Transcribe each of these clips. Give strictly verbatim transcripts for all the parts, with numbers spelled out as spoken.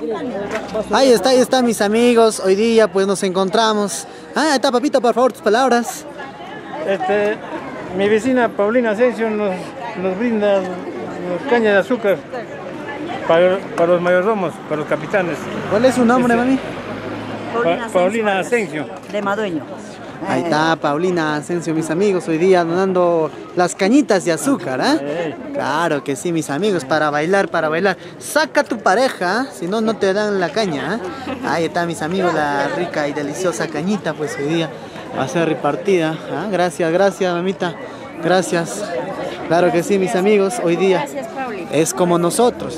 Ahí está, ahí está, mis amigos. Hoy día pues nos encontramos. Ah, ahí está, papito, por favor, tus palabras. Este, mi vecina Paulina Asensio nos, nos brinda los cañas de azúcar para, para los mayordomos, para los capitanes. ¿Cuál es su nombre, Este, mami? Pa Paulina Asensio. De Madueño. Ahí está, Paulina Asensio, mis amigos, hoy día donando las cañitas de azúcar, ¿eh? Claro que sí, mis amigos, para bailar, para bailar. Saca tu pareja, si no, no te dan la caña, ¿eh? Ahí está, mis amigos, la rica y deliciosa cañita, pues hoy día va a ser repartida. ¿Eh? Gracias, gracias, mamita, gracias. Claro que sí, mis amigos, hoy día es como nosotros.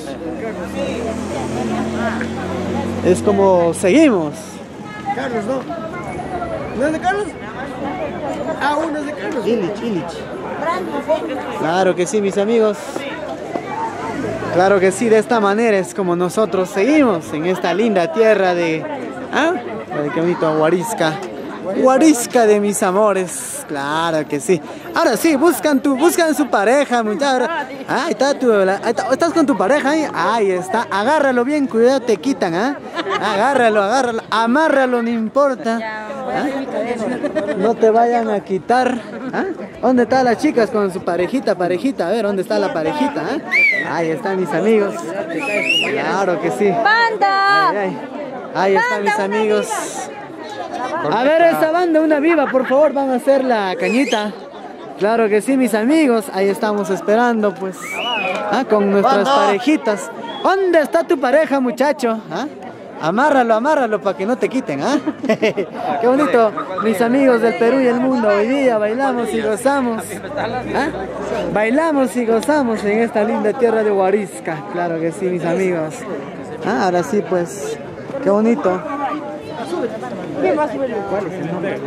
Es como seguimos. Carlos, ¿no? ¿No es de Carlos? Ah, uno es de Carlos. Illich, Illich. Claro que sí, mis amigos. Claro que sí, de esta manera es como nosotros seguimos en esta linda tierra de... ¿Ah? Ay, qué bonito, Huarisca. Huarisca de mis amores. Claro que sí. Ahora sí, buscan tu, buscan su pareja, muchachos. Ahí está tu, ahí está, ¿estás con tu pareja ahí? Ahí está. Agárralo bien, cuidado, te quitan, ¿ah? ¿eh? Agárralo, agárralo, amárralo, no importa. ¿Ah? No te vayan a quitar. ¿Ah? ¿Dónde están las chicas con su parejita, parejita? A ver, ¿dónde está la parejita? ¿Eh? Ahí están mis amigos. Claro que sí. ¡Banda! Ahí, ahí. Ahí están mis amigos. A ver esa banda, una viva, por favor, van a hacer la cañita. Claro que sí, mis amigos. Ahí estamos esperando, pues, ¿ah? Con nuestras parejitas. ¿Dónde está tu pareja, muchacho? ¿Ah? Amárralo, amárralo para que no te quiten, ¿ah? Qué bonito, mis amigos del Perú y el mundo. Hoy día bailamos y gozamos. ¿Ah? Bailamos y gozamos en esta linda tierra de Huarisca. Claro que sí, mis amigos. ¿Ah? Ahora sí, pues, qué bonito. ¿Cuál es el nombre?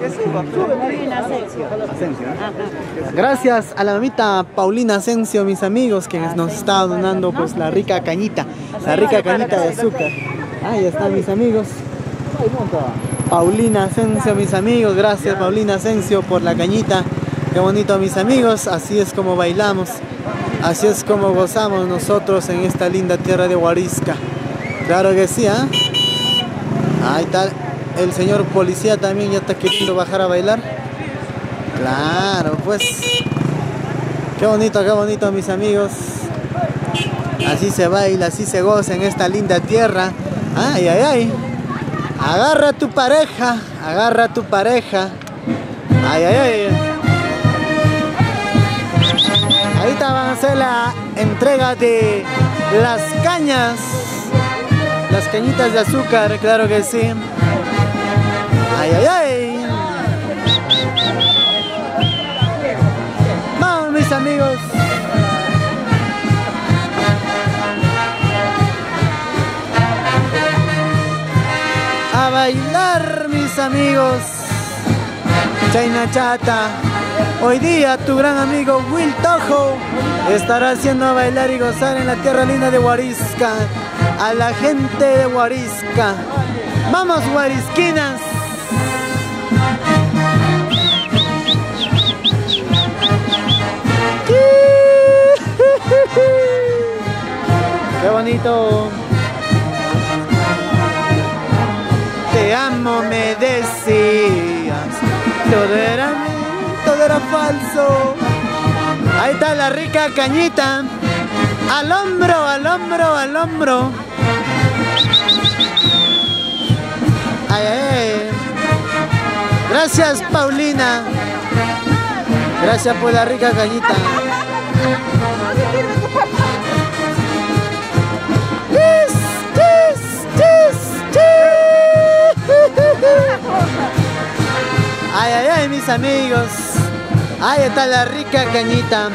Asensio. Gracias a la mamita Paulina Asensio, mis amigos, que nos está donando pues la rica cañita, la rica cañita de azúcar. Ahí están mis amigos. Paulina Asensio, mis amigos, gracias Paulina Asensio por la cañita. Qué bonito, mis amigos, así es como bailamos, así es como gozamos nosotros en esta linda tierra de Huarisca. Claro que sí, ¿ah? ¿eh? Ahí está. El señor policía también ya está queriendo bajar a bailar. Claro, pues. Qué bonito, qué bonito, mis amigos. Así se baila, así se goza en esta linda tierra. Ay, ay, ay. Agarra a tu pareja, agarra a tu pareja. Ay, ay, ay. Ahorita van a hacer la entrega de las cañas. Las cañitas de azúcar, claro que sí. Ay, ay, ay. Vamos, mis amigos. A bailar, mis amigos. Chayna Chata. Hoy día tu gran amigo Will Tojo estará haciendo bailar y gozar en la tierra linda de Huarisca. A la gente de Huarisca. Vamos, huarisquinas. Qué bonito. Te amo, me decías. Todo era, todo era falso. Ahí está la rica cañita. Al hombro, al hombro, al hombro. Ay, ay, ay. Gracias, Paulina. Gracias por la rica cañita. Ay, ay, ay, mis amigos. Ahí está la rica cañita.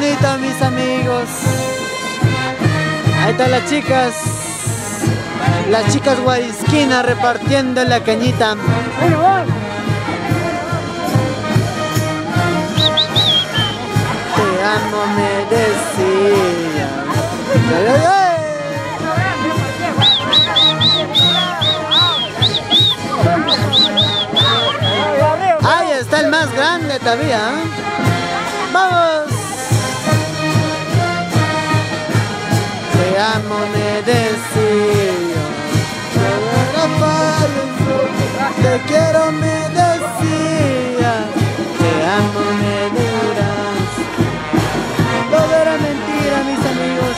bonito, mis amigos. Ahí están las chicas. Las chicas guarisquinas repartiendo la cañita. Te amo, me decía. ¡Ay, ay, ay! Ahí está el más grande todavía. ¿Eh? ¡Vamos! Te amo, me decía. Te quiero, me decía. Te amo, me dirás. Todo era mentira, mis amigos.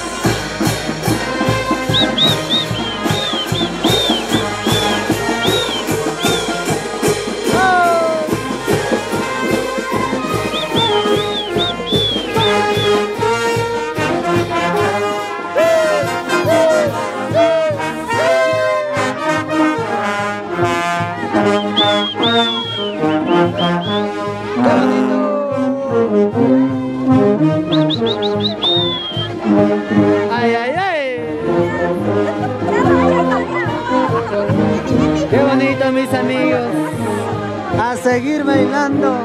Ay, ay, ay. Qué bonito, mis amigos. A seguir bailando.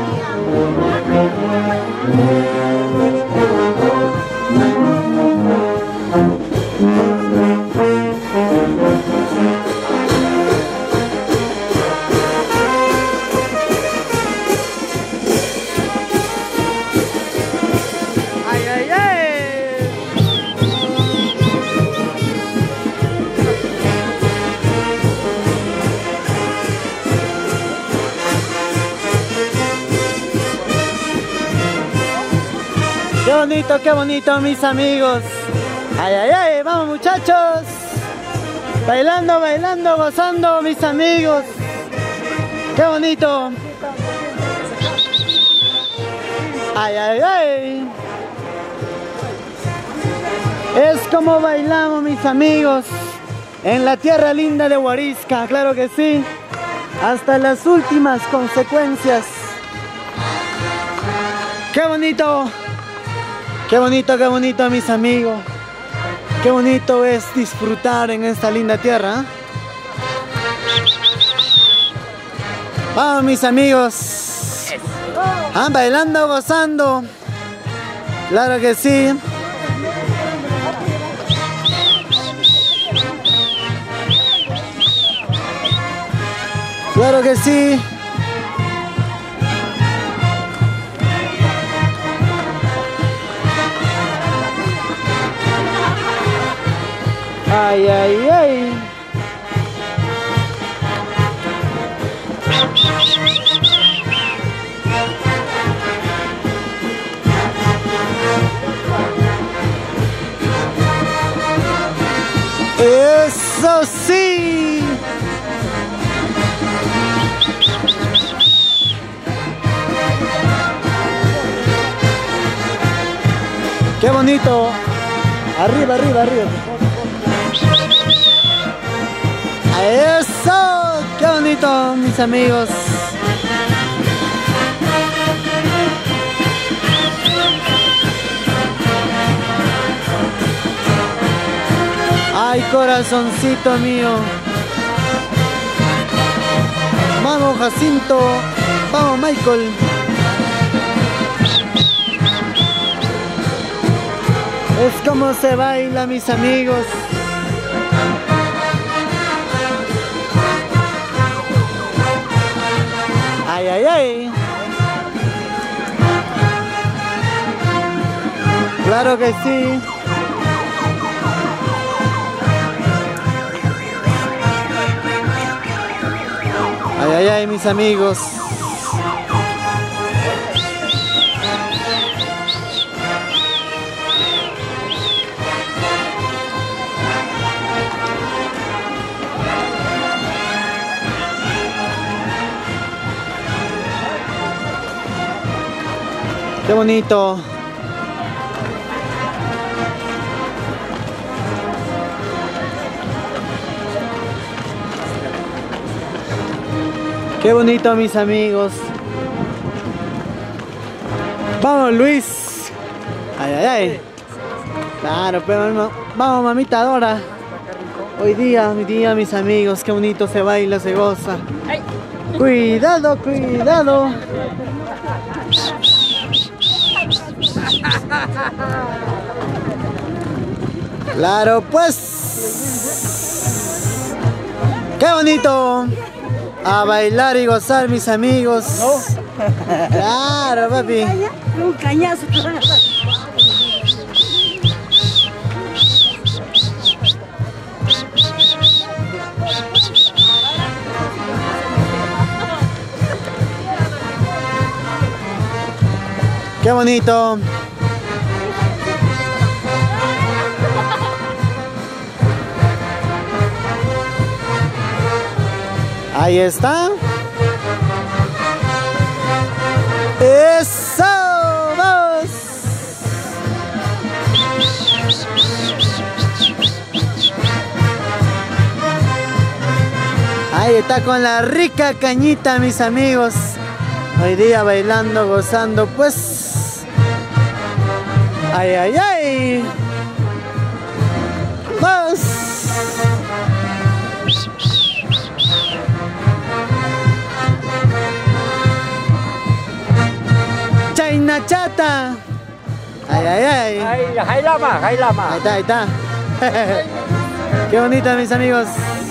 Qué bonito, qué bonito, mis amigos. Ay, ay, ay, vamos, muchachos. Bailando, bailando, gozando, mis amigos. Qué bonito. Ay, ay, ay. Es como bailamos, mis amigos, en la tierra linda de Huarisca, claro que sí. Hasta las últimas consecuencias. Qué bonito. Qué bonito, qué bonito, mis amigos. Qué bonito es disfrutar en esta linda tierra. ¿Eh? Vamos, mis amigos. Ah, bailando, gozando. Claro que sí. Claro que sí. Ay, ay, ay. Eso sí. Qué bonito. Arriba, arriba, arriba. Eso, qué bonito, mis amigos. Ay, corazoncito mío. Vamos, Jacinto. Vamos, Michael. Es como se baila, mis amigos. Ay, ay, ay. Claro que sí. Ay, ay, ay, mis amigos. Qué bonito. Qué bonito, mis amigos. Vamos, Luis. Ay, ay, ay. Claro, pero vamos, mamita Dora. Hoy día, hoy día, mis amigos, qué bonito se baila, se goza. Cuidado, cuidado. Claro, pues. Qué bonito. A bailar y gozar, mis amigos. Claro, papi. Un cañazo. Qué bonito. Ahí está. Eso, vamos. Ahí está con la rica cañita, mis amigos. Hoy día bailando, gozando, pues. Ay, ay, ay. Vamos. Chaina chata. Ay, ay, ay. Ay, ay lama, ay lama. Ahí está, ahí está. Qué bonita, mis amigos.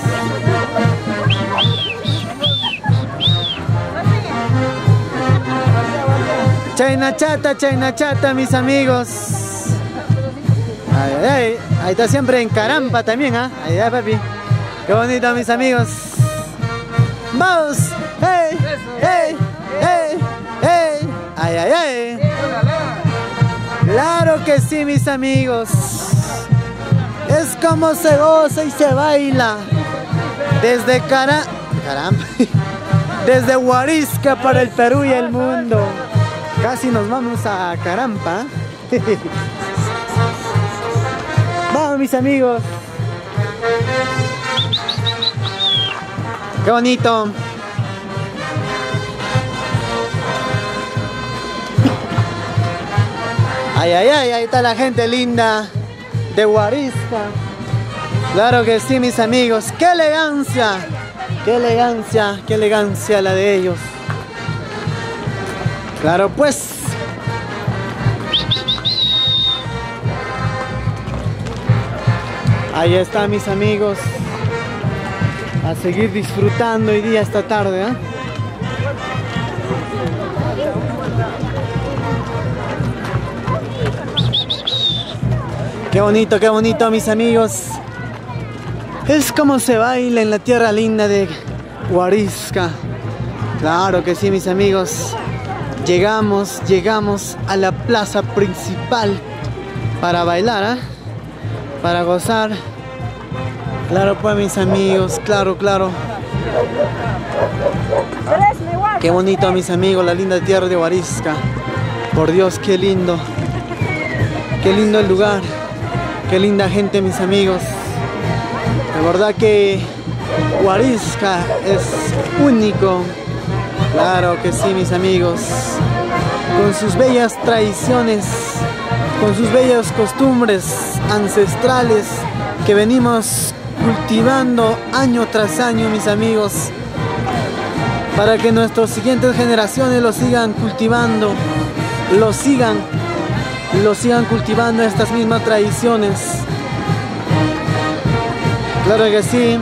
Chaina chata, chaina chata, mis amigos. Ay, ay, ay. Ahí está siempre en carampa también, ¿ah? ¿eh? Ahí está, papi. Qué bonito, mis amigos. ¡Vamos! ¡Hey! ¡Hey! ¡Hey! ¡Hey! ¡Ay, ay, ay! Claro que sí, mis amigos. Es como se goza y se baila. Desde cara... Caramba. Desde Huarizca para el Perú y el mundo. Casi nos vamos a Carampa. Vamos, mis amigos. Qué bonito. Ay, ay, ay, ahí está la gente linda de Huarizca. Claro que sí, mis amigos. ¡Qué elegancia! ¡Qué elegancia! ¡Qué elegancia la de ellos! Claro, pues. Ahí está, mis amigos. A seguir disfrutando hoy día esta tarde, ¿eh? Qué bonito, qué bonito, mis amigos. Es como se baila en la tierra linda de Huarizca. Claro que sí, mis amigos. Llegamos, llegamos a la plaza principal para bailar, ¿eh? Para gozar. Claro, pues, mis amigos, claro, claro. Qué bonito, mis amigos, la linda tierra de Huarizca. Por Dios, qué lindo. Qué lindo el lugar. Qué linda gente, mis amigos. De verdad que Huarizca es único. Claro que sí, mis amigos. Con sus bellas tradiciones, con sus bellas costumbres ancestrales que venimos cultivando año tras año, mis amigos, para que nuestras siguientes generaciones lo sigan cultivando, lo sigan, lo sigan cultivando estas mismas tradiciones. Claro que sí.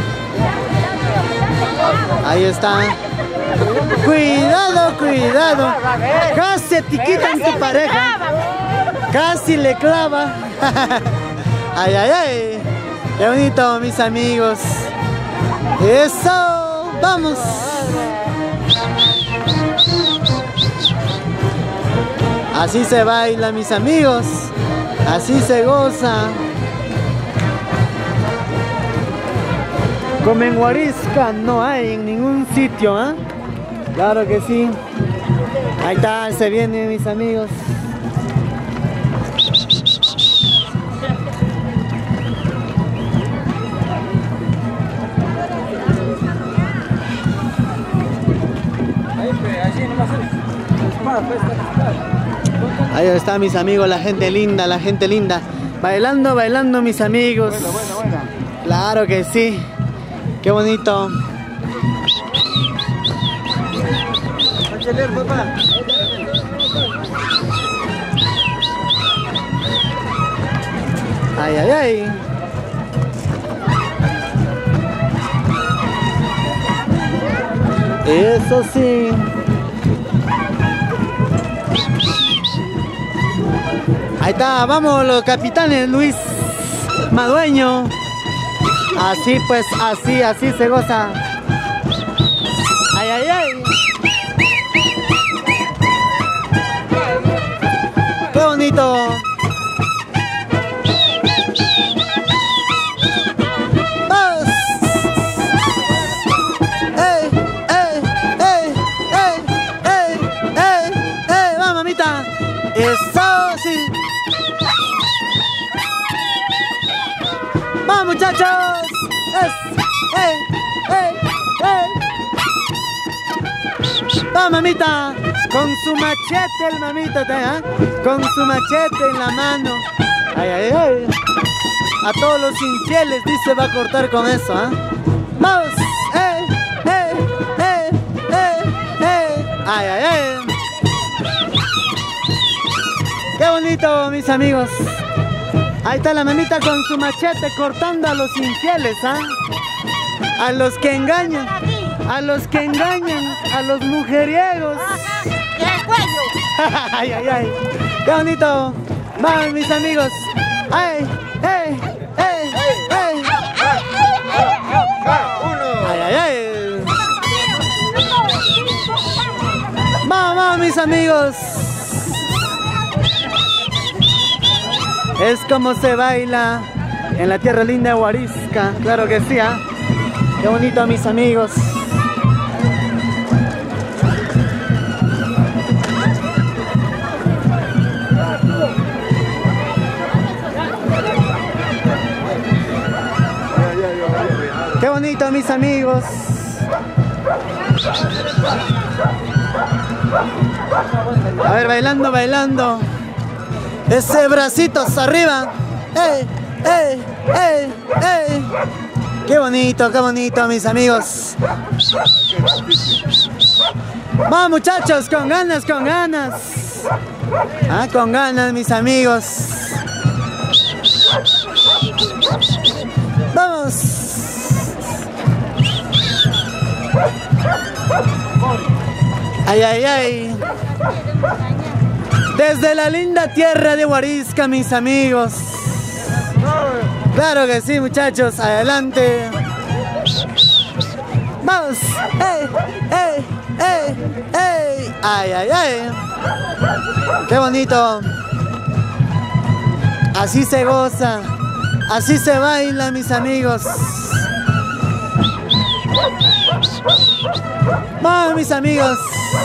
Ahí está. Cuidado, cuidado. Casi te quitan tu pareja. Casi le clava. Ay, ay, ay. Qué bonito, mis amigos. Eso. Vamos. Así se baila, mis amigos. Así se goza. Como en Huarizca no hay en ningún sitio, ¿eh? Claro que sí. Ahí está, se viene, mis amigos. Ahí Ahí está mis amigos, la gente linda, la gente linda. Bailando, bailando mis amigos. Bueno, bueno, bueno. Claro que sí. Qué bonito. Papá. Ay, ay, ay. Eso sí. Ahí está, vamos los capitanes, Luis Madueño. Así pues, así, así se goza. Ay, ay, ay. Qué bonito. ¡Vamos! ¡Ey, ey, ey, ey, ey, ey, ey! ¡Vamos, mamita! ¡Eso sí! ¡Vamos, muchachos! ¡Es! ¡Ey, ey, ey! ¡Vamos, mamita! Con su machete el mamita, ¿eh? Con su machete en la mano. ¡Ay, ay, ay! A todos los infieles dice va a cortar con eso, ¿ah? ¿eh? ¡Vamos! ¡Eh! ¡Eh! ¡Eh! ¡Eh! ¡Eh! ¡Ay, ay, ay! ¡Qué bonito, mis amigos! Ahí está la mamita con su machete cortando a los infieles, ¿ah? ¿eh? A los que engañan, a los que engañan, a los mujeriegos. ¡Y el cuello! ¡Ay, ay, ay! ¡Qué bonito! ¡Vamos, mis amigos! ¡Ay! ¡Ey! ¡Ey! ¡Ey! ¡Ay, ay, ay! ¡Vamos, vamos, mis amigos! Es como se baila en la tierra linda de Huarisca. Claro que sí, ¿ah? ¿eh? ¡Qué bonito, mis amigos! ¡Qué bonito, mis amigos! A ver, bailando, bailando. Ese bracitos arriba. ¡Ey, ey, ey, ey! ¡Qué bonito, qué bonito, mis amigos! ¡Vamos, muchachos! ¡Con ganas, con ganas! ¡Ah, con ganas, mis amigos! ¡Vamos! ¡Ay, ay, ay! Desde la linda tierra de Huarisca, mis amigos. Claro que sí, muchachos. Adelante. ¡Vamos! ¡Ey! ¡Ey! ¡Ey! ¡Ey! ¡Ay, ay, ay! ¡Qué bonito! Así se goza. Así se baila, mis amigos. ¡Vamos, mis amigos!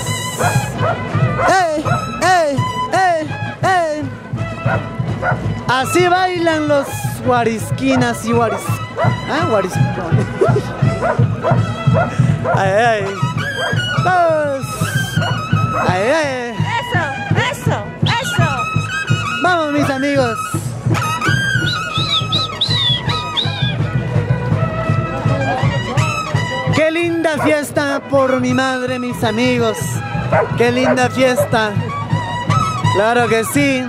¡Ey! ¡Ey! ¡Ey! ¡Ey! Así bailan los huarisquinas y huaris... ¿Ah? Huarisquinas. ¡Ay, ay! ¡Vamos! ¡Ay, ay! ¡Eso! ¡Eso! ¡Eso! ¡Vamos, mis amigos! ¡Qué linda fiesta por mi madre, mis amigos! ¡Qué linda fiesta! ¡Claro que sí!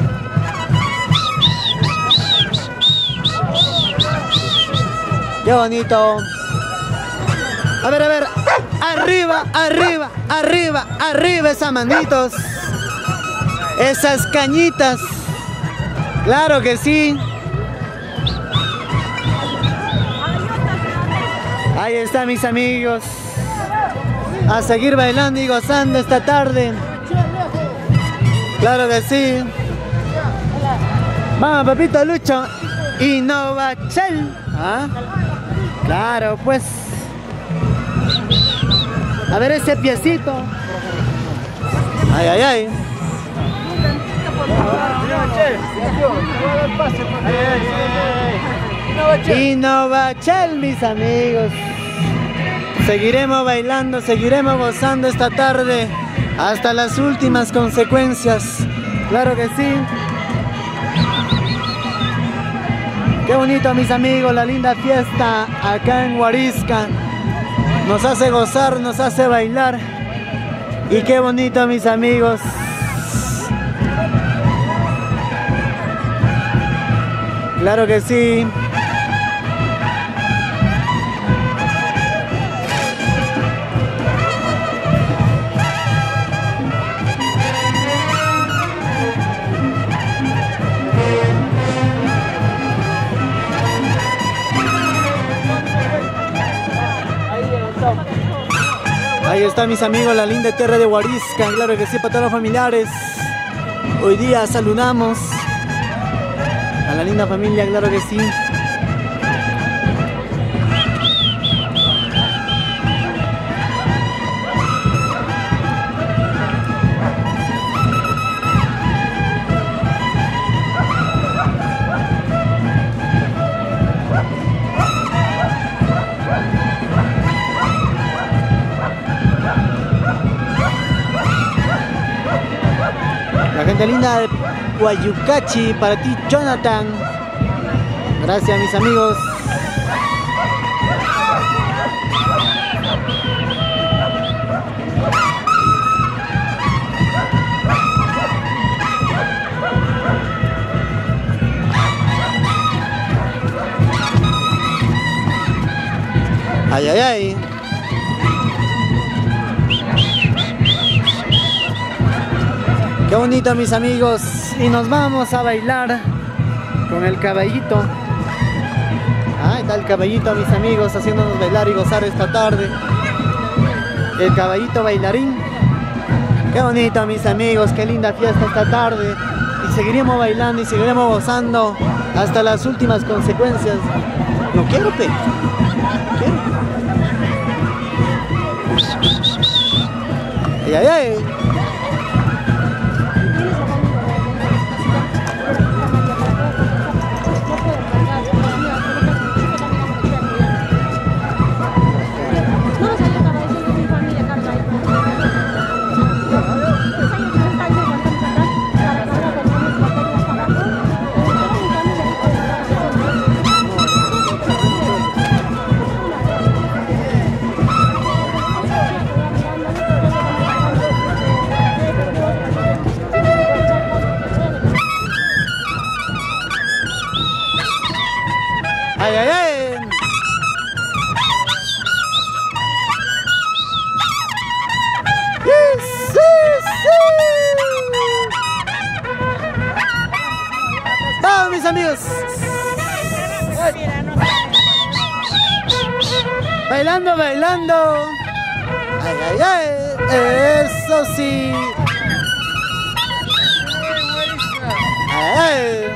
¡Qué bonito! A ver, a ver. Arriba, arriba, arriba, arriba esas manitos. Esas cañitas. Claro que sí. Ahí está, mis amigos. A seguir bailando y gozando esta tarde. Claro que sí. Vamos, papito Lucho. Innovachel. ¿Ah? Claro, pues. A ver ese piecito. Ay, ay, ay. Innovachel, mis amigos. Seguiremos bailando, seguiremos gozando esta tarde hasta las últimas consecuencias. Claro que sí. Qué bonito, mis amigos, la linda fiesta acá en Huarisca. Nos hace gozar, nos hace bailar. Y qué bonito, mis amigos. Claro que sí. Ahí está, mis amigos, la linda tierra de Huarisca. Claro que sí, para todos los familiares. Hoy día saludamos a la linda familia, claro que sí. La gente linda de Guayucachi, para ti, Jonathan. Gracias, mis amigos. Ay, ay, ay. Qué bonito, mis amigos. Y nos vamos a bailar con el caballito. Ahí está el caballito, mis amigos, haciéndonos bailar y gozar esta tarde. El caballito bailarín. Qué bonito, mis amigos. Qué linda fiesta esta tarde. Y seguiremos bailando y seguiremos gozando hasta las últimas consecuencias. No quiero, pe. ¿Quiero? Ay, ay, ay. Ay, ay, ay. Sí, sí, sí. Vamos, mis amigos. Bailando, bailando. Ay, ay, ay. Eso sí. Ay, ay.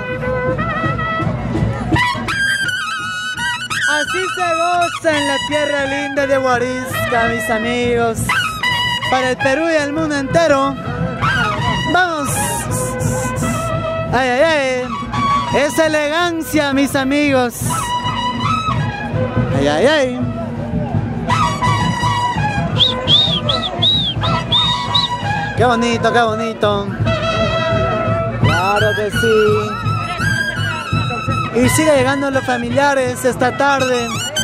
Así se goza en la tierra linda de Huarisca, mis amigos. Para el Perú y el mundo entero. ¡Vamos! ¡Ay, ay, ay! Es elegancia, mis amigos. ¡Ay, ay, ay! ¡Qué bonito, qué bonito! ¡Claro que sí! Y sigue llegando los familiares esta tarde.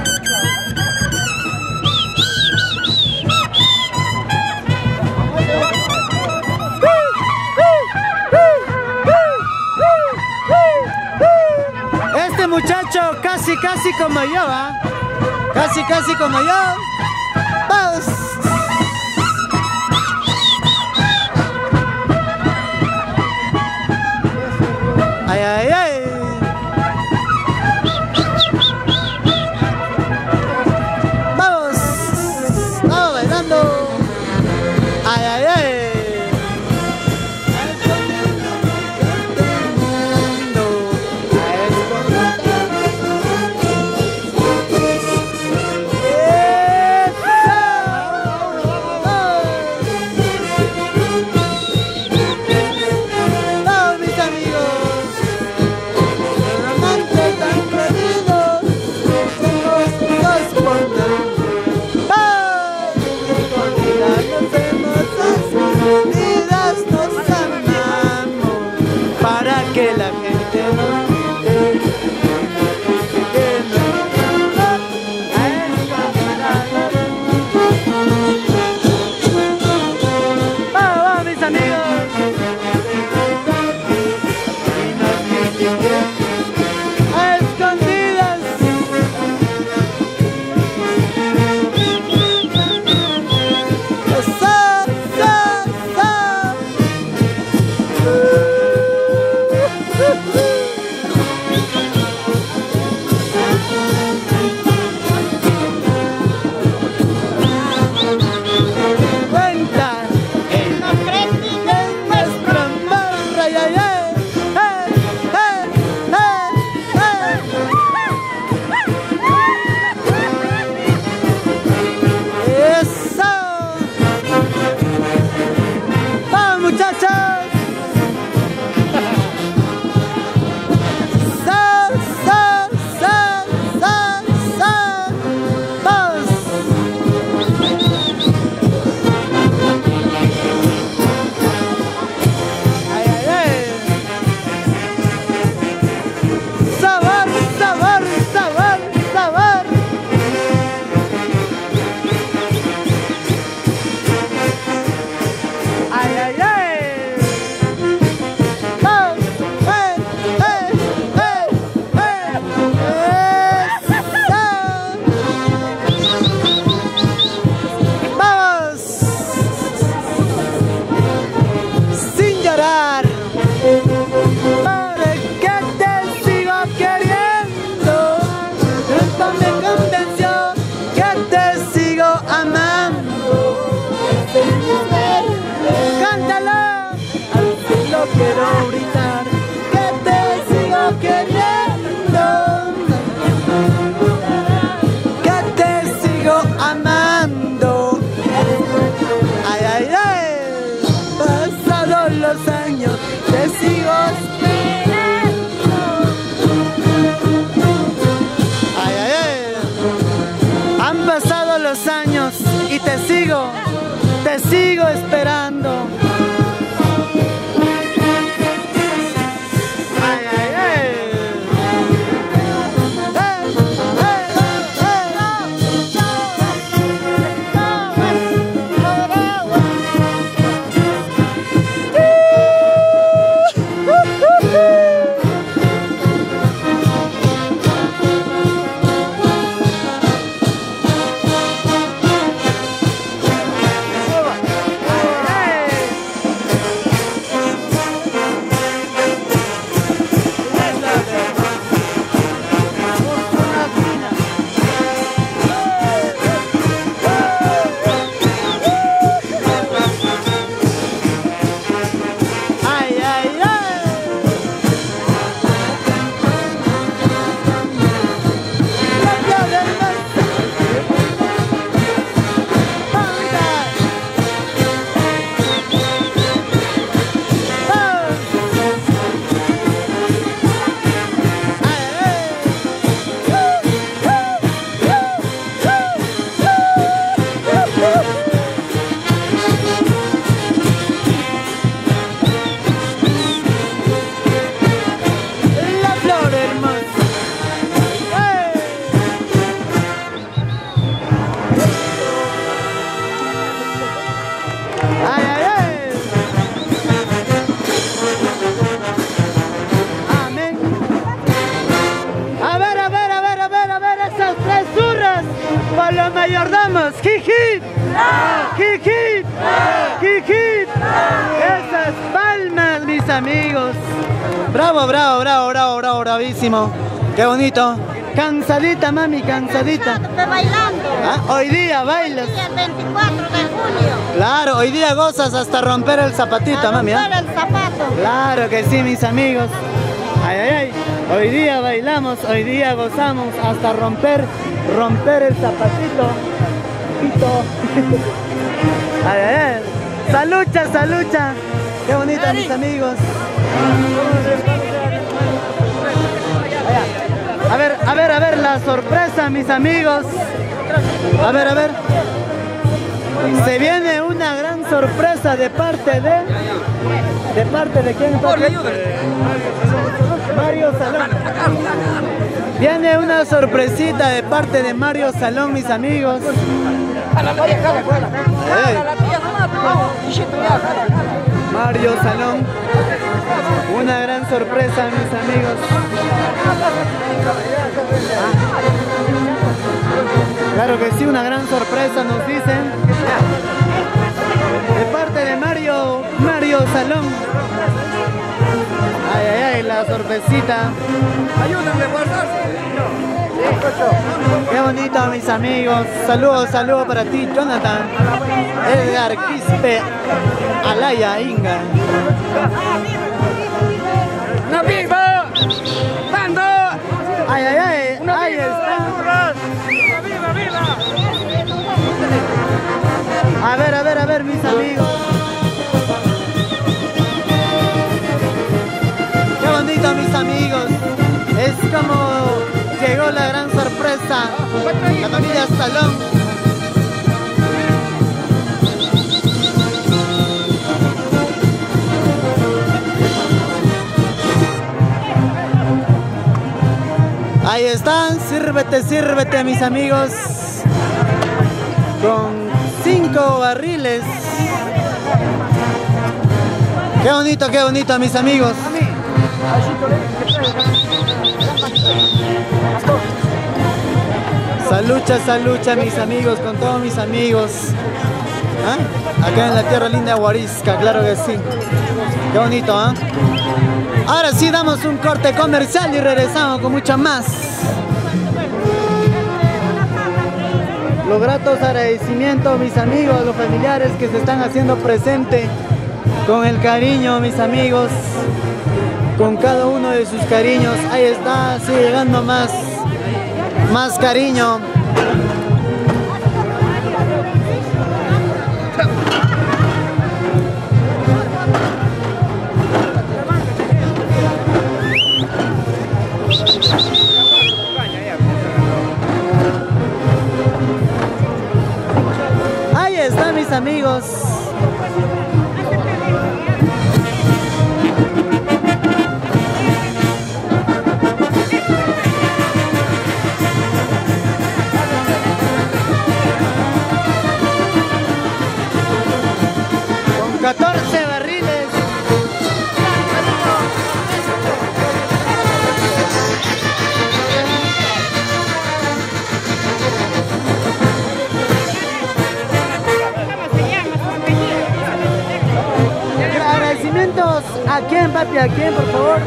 Este muchacho casi casi como yo, ¿ah? Casi casi como yo. Vamos. Ay, ay, ay. Ay, ay, ay. la gente nos grite, que nos a esta parada. ¡Vamos, vamos, mis amigos! Y nos critiquen a escondidas. ¡Sa, sa, sa! Cuenta en No critiquen nuestra barra, ay, ay, ay. Eh, eh, eh, eh. Eso. Vamos, muchachos. Sa, sa, sa, sa, sa. Vamos. Ay, ay, ay. Sabor, sabor, sabor, sabor. Ay, ay, ay. Vamos. Hey, hey, hey, hey. Eso. Vamos. Sin llorar. Porque te sigo queriendo. Esto me convenció que te sigo amando. Cántalo. Al cielo quiero gritar que te sigo queriendo. Que te sigo amando. Ay, ay, ay. Pasados los años, te sigo esperando. Ay, ay, ay. Han pasado los años y te sigo, te sigo esperando. Ay, ay, ay. Eh, Ay, ay, ay. La flor del mar. Banda. Vamos. Ay, ay. La flor hermosa. ¡Ey! ¡Ay, ay, ay! Amén. A ver, a ver, a ver, a ver, a ver esas tres zurras por los mayordomos. ¡Jijit! ¡Jijit! ¡Jijit! Esas palmas, mis amigos. Bravo, bravo, bravo, bravo, bravo, bravísimo. Qué bonito. Cansadita, mami, cansadita. Estoy bailando. ¿Ah? Hoy día bailas. El veinticuatro de julio. Claro, hoy día gozas hasta romper el zapatito, A mami. ¿Ah? romper el zapato. Claro que sí, mis amigos. Ay, ay, ay. Hoy día bailamos, hoy día gozamos hasta romper, romper el zapatito. Pito. Ay, ay, ay. Salucha, salucha. Qué bonita, mis amigos. A ver, a ver, a ver, la sorpresa, mis amigos. A ver, a ver. Se viene una gran sorpresa de parte de... ¿De parte de quién? Mario Salón. Viene una sorpresita de parte de Mario Salón, mis amigos. Eh. Mario Salón. Una gran sorpresa, mis amigos. Claro que sí, una gran sorpresa nos dicen. De parte de Mario, Mario Salón. Ay, ay, ay, la sorpresita. Ayúdenme a guardarse. Qué bonito, mis amigos. Saludos, saludos para ti, Jonathan. Edgar Quispe, Alaya, Inga. ¡No viva! ¡Bando! Ay, ay, ay, ahí está. ¡Viva, viva! A ver, a ver, a ver, mis amigos. Qué bonito, mis amigos. Es como llegó la gran sorpresa. La familia Salón. Ahí están, sírvete, sírvete, mis amigos. Con cinco barriles. Qué bonito, qué bonito, mis amigos. Salucha, salucha, mis amigos, con todos mis amigos. ¿Ah? Acá en la tierra linda de Huarisca, claro que sí. Qué bonito, ¿ah? ¿eh? Ahora sí damos un corte comercial y regresamos con mucho más. Los gratos agradecimientos, mis amigos, los familiares que se están haciendo presente con el cariño, mis amigos, con cada uno de sus cariños. Ahí está, sigue llegando más, más cariño. Ahí están, mis amigos. Con catorce barriles. Agradecimientos a quién, papi, a quién, por favor.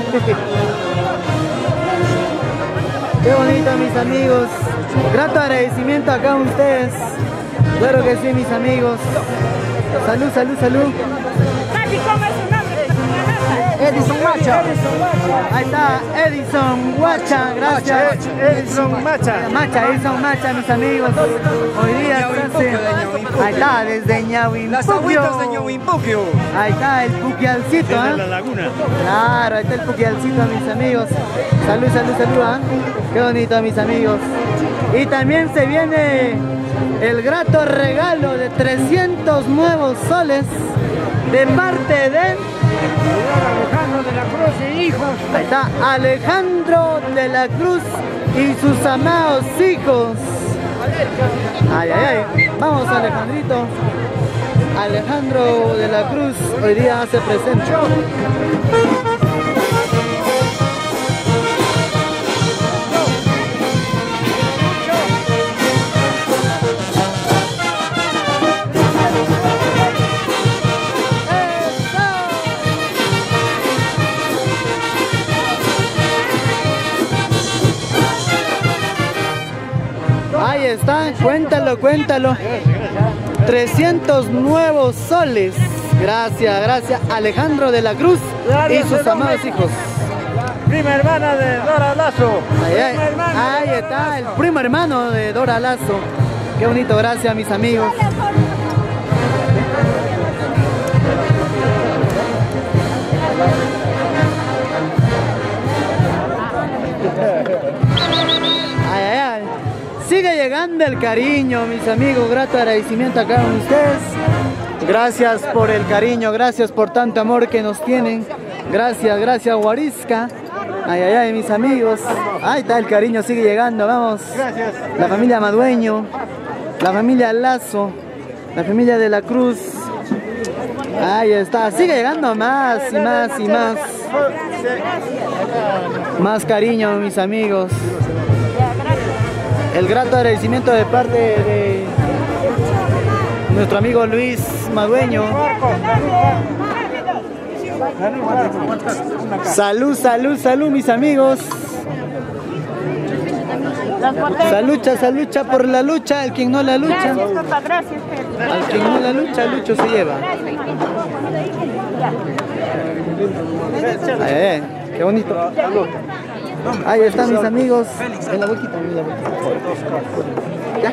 Qué bonito, mis amigos. Grato agradecimiento acá a ustedes. Claro que sí, mis amigos. Salud, salud, salud. Papi, ¿cómo es su nombre? Edison Macha. Ahí está, Edison Huacha, gracias. Edison Macha. Macha, Edison Macha, mis amigos. Hoy día se hace. Ahí está, desde Ñahuimpuquio. Las agüitas de Ñahuimpuquio. Ahí está el puquialcito, Desde ¿eh? la laguna. Claro, ahí está el puquialcito, mis amigos. Salud, salud, salud, ¿eh? Qué bonito, mis amigos. Y también se viene el grato regalo de trescientos nuevos soles de parte de Alejandro de la Cruz y hijos. Ahí está Alejandro de la Cruz y sus amados hijos. Ay, ay, ay. Vamos, Alejandrito. Alejandro de la Cruz hoy día hace presente. Ahí está, cuéntalo, cuéntalo. trescientos nuevos soles. Gracias, gracias. Alejandro de la Cruz y sus amados hijos. Prima hermana de Dora Lazo. Ahí, ahí, ahí está, el primo hermano de Dora Lazo. Qué bonito, gracias, mis amigos. Ay, ay, ay. Sigue llegando el cariño, mis amigos. Grato agradecimiento a cada uno de ustedes. Gracias por el cariño, gracias por tanto amor que nos tienen. Gracias, gracias, Huarisca. Ay, ay, ay, mis amigos. Ahí está, el cariño sigue llegando, vamos. Gracias. La familia Madueño, la familia Lazo, la familia de la Cruz. Ahí está, sigue llegando más y más y más. Más cariño, mis amigos. El grato agradecimiento de parte de nuestro amigo Luis Madueño. Salud, salud, salud, mis amigos. Salucha, salucha por la lucha, el quien no la lucha. Al quien no la lucha, Lucho se lleva. Ay, ay, ay, qué bonito. Ahí están mis amigos. En la boquita, en la boquita. ¿Ya?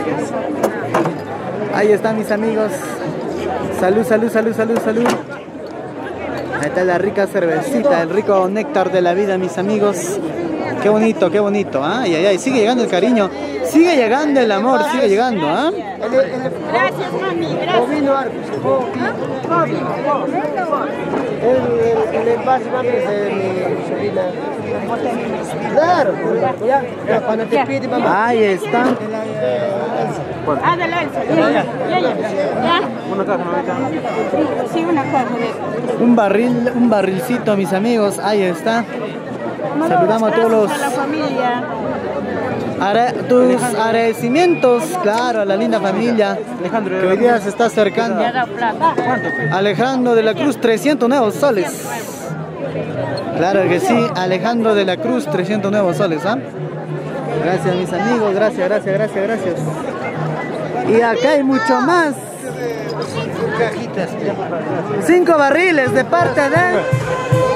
Ahí están mis amigos. Salud, salud, salud, salud, salud. Ahí está la rica cervecita, el rico néctar de la vida, mis amigos. Qué bonito, qué bonito. ¿Ah? Ay, ay, ay, sigue llegando el cariño. Sigue llegando el amor, sigue llegando. ¿Ah? Gracias, mami, gracias. El, el, el envase, mami, es de mi sobrina. Claro, ya, ya, cuando te pide, mami. Ahí están. Ah, de la Elsa. Ya, ya, ya. Ya. Una caja, mamita. Sí, una caja de... Un barril, un barrilcito, mis amigos. Ahí está. Saludamos a todos los... A la familia. Ara- tus agradecimientos, claro, a la linda familia que hoy día se está acercando. Ya da plata. Alejandro de la Cruz, trescientos nuevos soles. Claro que sí, Alejandro de la Cruz, trescientos nuevos soles. ¿Ah? Gracias, mis amigos, gracias, gracias, gracias, gracias. Y acá hay mucho más. Cinco barriles de parte de...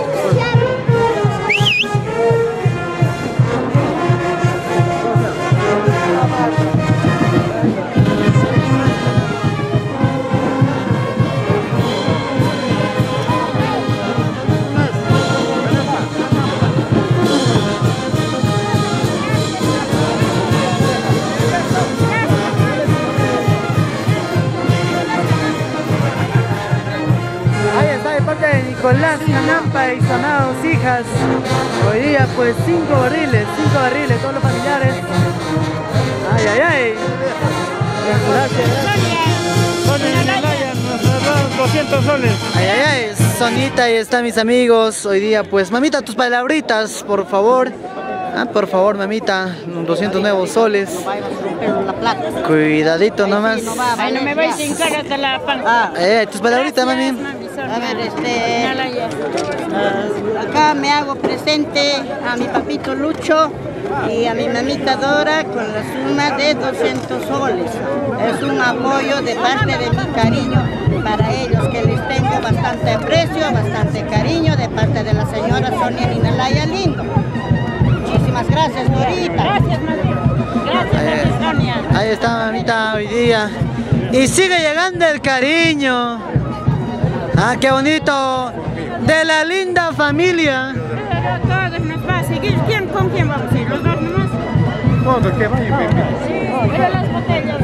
de Nicolás Canampa y sus amados hijas. Hoy día pues cinco barriles, cinco barriles, todos los familiares. Ay, ay, ay. Gracias. Sonia Nalaya nos da doscientos soles. Ay, ay, ay. Sonita, ahí están mis amigos. Hoy día pues, mamita, tus palabritas, por favor. Ah, por favor, mamita, doscientos nuevos soles. Cuidadito nomás. Ay, no me vais a hincar hasta la panza. Ah, eh, tus palabritas, mami. A ver, este, uh, acá me hago presente a mi papito Lucho y a mi mamita Dora con la suma de doscientos soles. Es un apoyo de parte de mi cariño para ellos, que les tengo bastante aprecio, bastante cariño de parte de la señora Sonia Ninalaya Lindo. Muchísimas gracias, Dorita. Gracias, mamita. Gracias, mami Sonia. Ahí está, mamita, hoy día. Y sigue llegando el cariño. Ah, qué bonito. De la linda familia. Todos nos va a seguir. ¿Quién, ¿Con quién vamos a ir? ¿Los dos nomás? Todos que vayan. Sí, pero las botellas.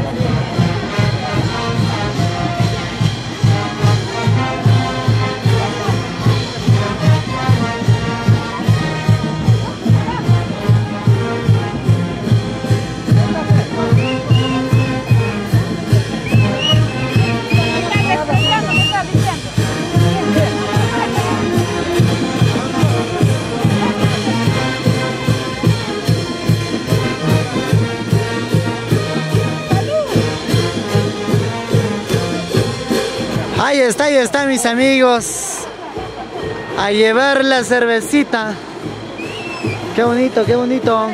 Ahí está, ahí está, mis amigos. A llevar la cervecita. Qué bonito, qué bonito.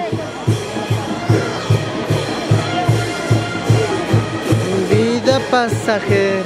Vida pasajera.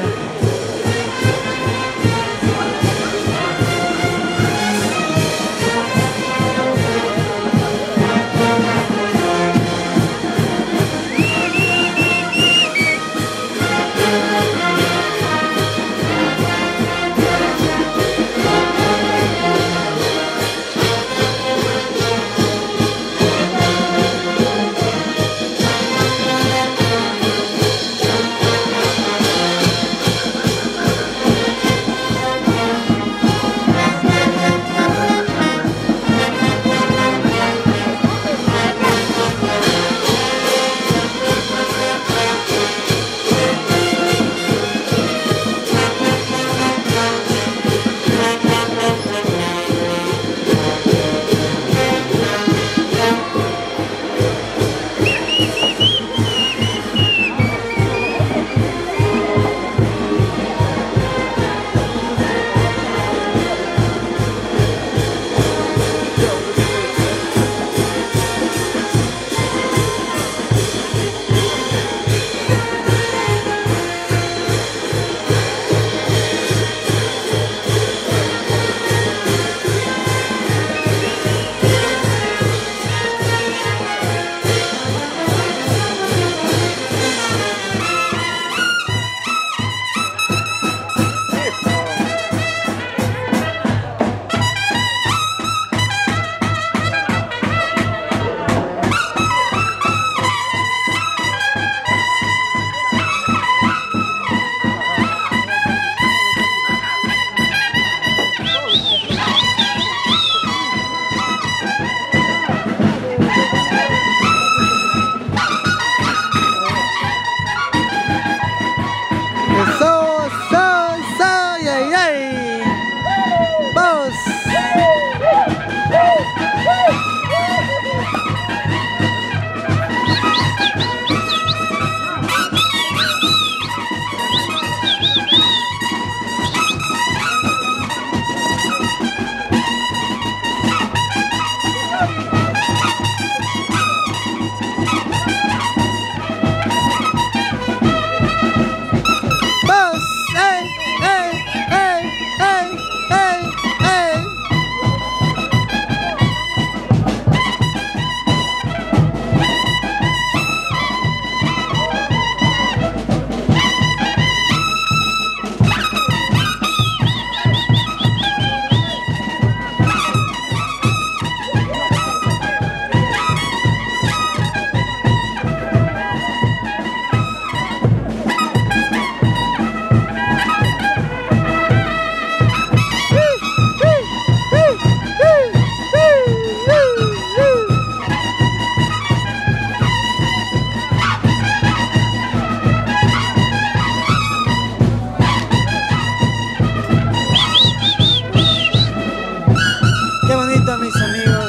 arriba, mis amigos.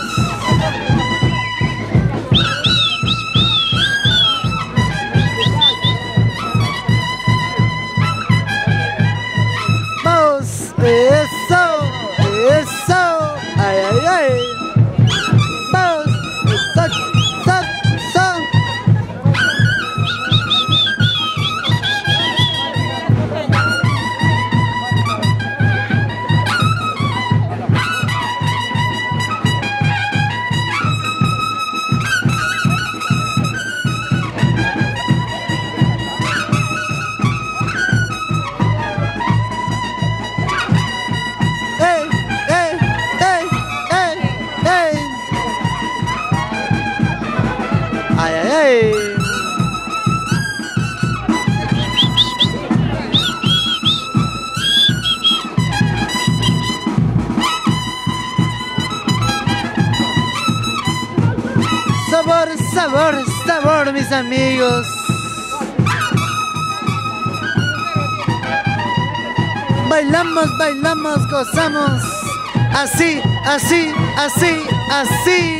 Vamos, eso, eso, ay, ay, ay. Vamos, eso, eso, eso. Sabor, sabor, sabor, mis amigos. Bailamos, bailamos, gozamos. Así, así, así, así.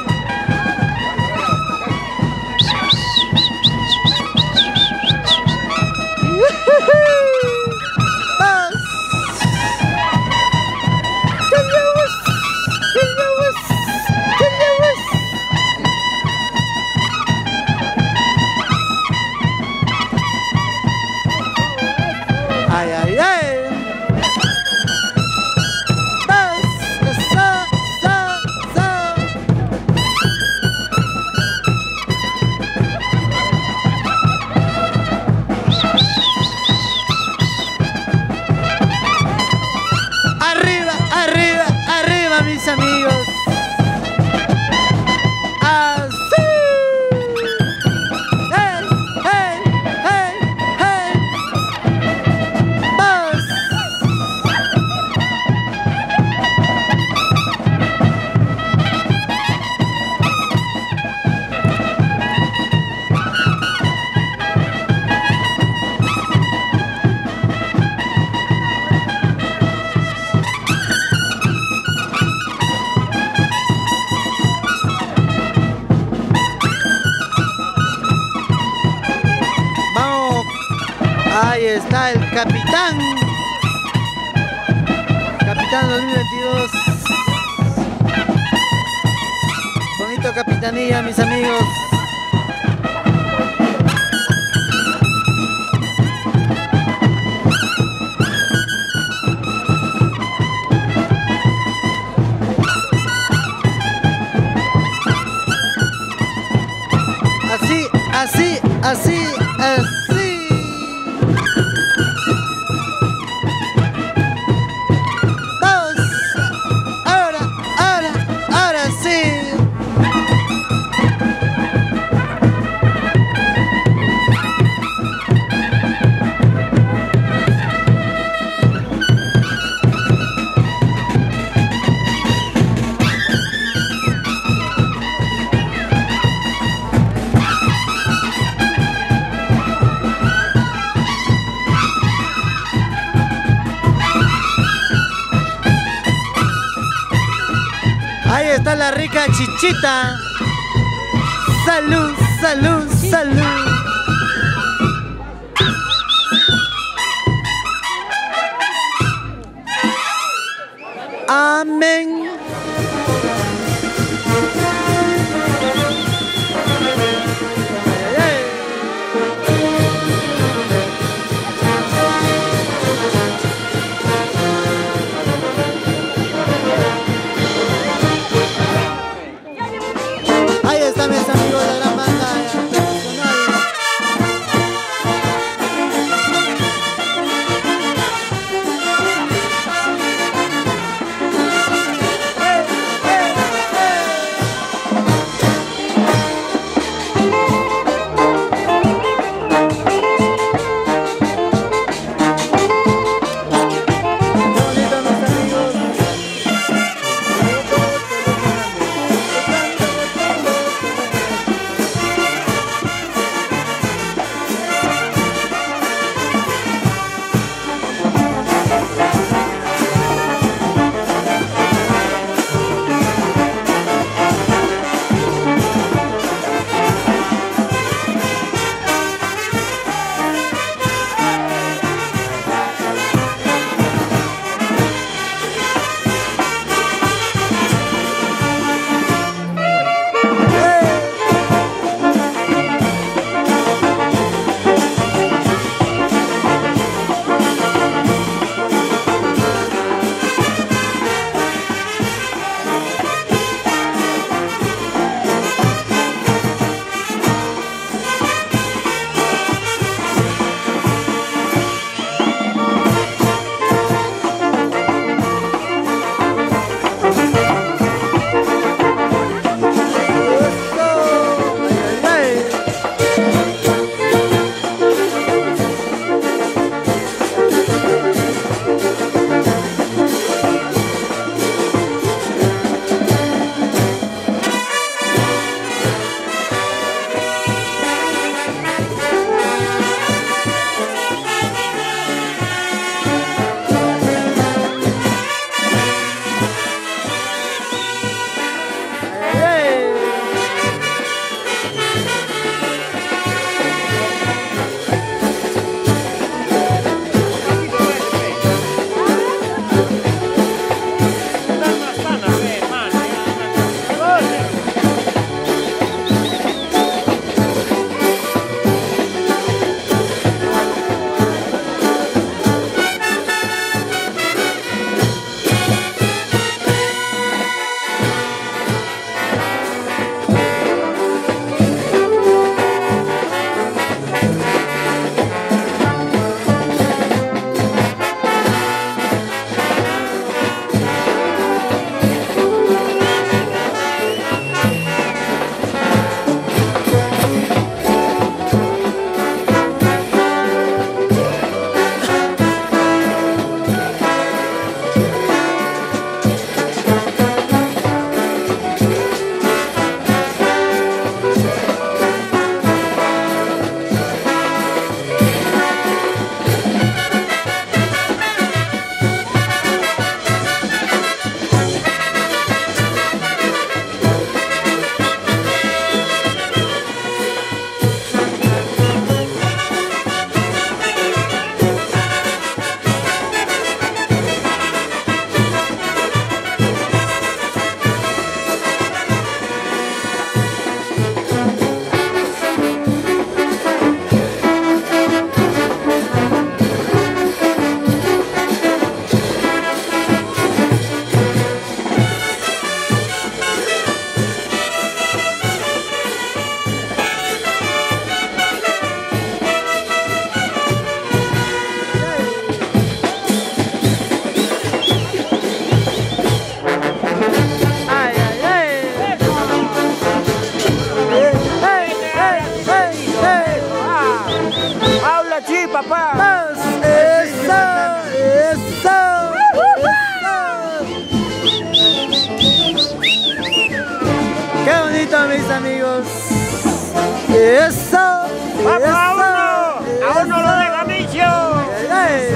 Ay, ay, ay. Dos, so, so, so. Arriba, arriba, arriba, mis amigos. Así. Hey, hey, hey, hey. Vamos, ahí está el capitán, capitán dos mil veintidós. Bonito capitanía, mis amigos. Así, así, así, así. Vamos. Ahora, ahora, ahora sí. Ahí está la rica chichita. Salud, salud, salud. Amén. Ahí está, mis amigos de la banda tradicional. papá. Vamos, eso, eso, eso. Qué bonito, mis amigos. Eso, ¡Vamos eso, a uno! ¡A uno lo deja Micho! Ay,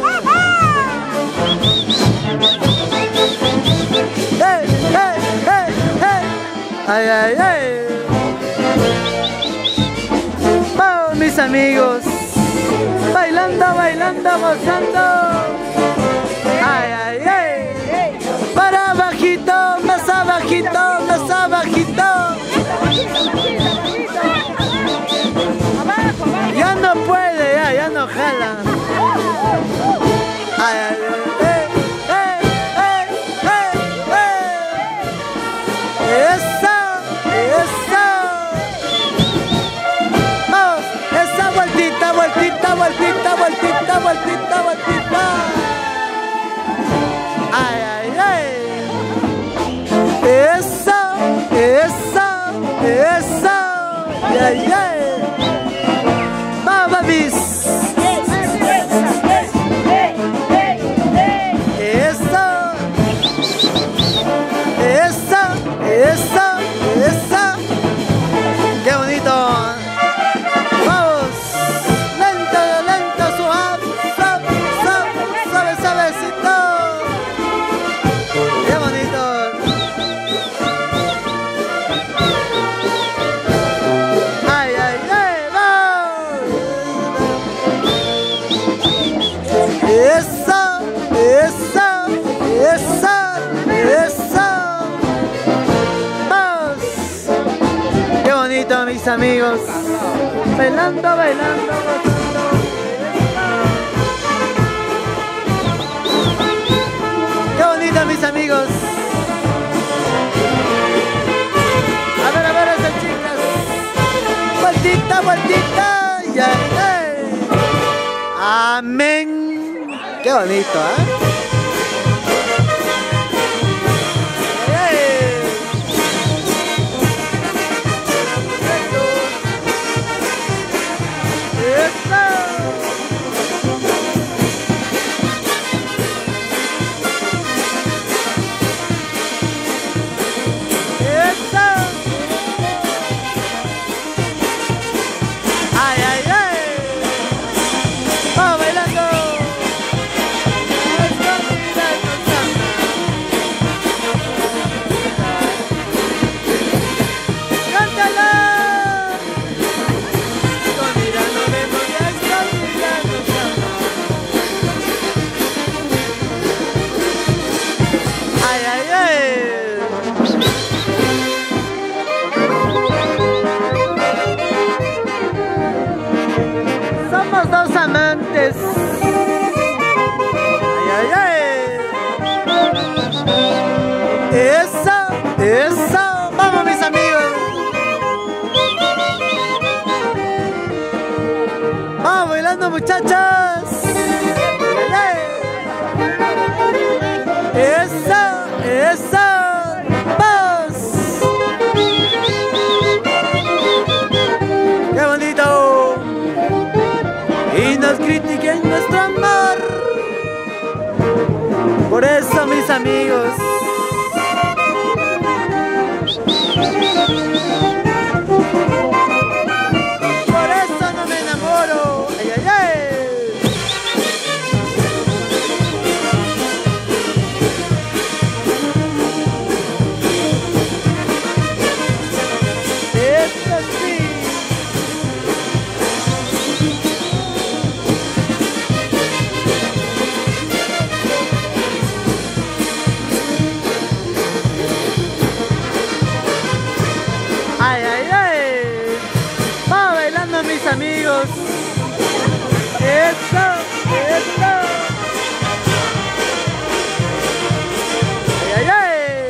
ay, ay, ay, ay, ay, ay. Vamos, mis amigos, bailando, bailando, gozando. Ay, ay, ay. Para abajito, más abajito, más abajito. Ya no puede, ya, ya no jala. Ay, ay, ay, ay, ay, ay, ay. Eso, eso. Vamos, esa vueltita, vueltita, vueltita, vueltita, vueltita, vueltita. Ay, ay, ay. Eso, eso, eso. Ay, ay, ay. Babis. Eso, eso, eso, eso. Qué bonito. Vamos, lento, lento, suave, suave, suave, suave, suavecito. Qué bonito. Ay, ay, ay, vamos. Eso, eso, eso, eso. Vamos. Qué bonito, mis amigos. Bailando, bailando, gozando. Qué bonito, mis amigos. A ver, a ver, esas chicas. Vueltita, vueltita. Ya, ya. Amén. Qué bonito, ¿eh? Ay, ay, ay. Vamos bailando. Cántala. Escondida nos vemos, ya escondida nos amamos. Ay, ay, ay. Somos dos amantes. Ay, ay, ay. Eso, eso. Vamos, mis amigos. Vamos bailando, muchachas. Ay, ay. Eso, eso. Vamos. Qué bonito. Y nos critiquen nuestro amor. Por eso, mis amigos, por eso no me enamoro. Ay, ay, ay. Eso sí. Ay, ay, ay. Vamos bailando, mis amigos. Eso, eso. Ay, ay, ay.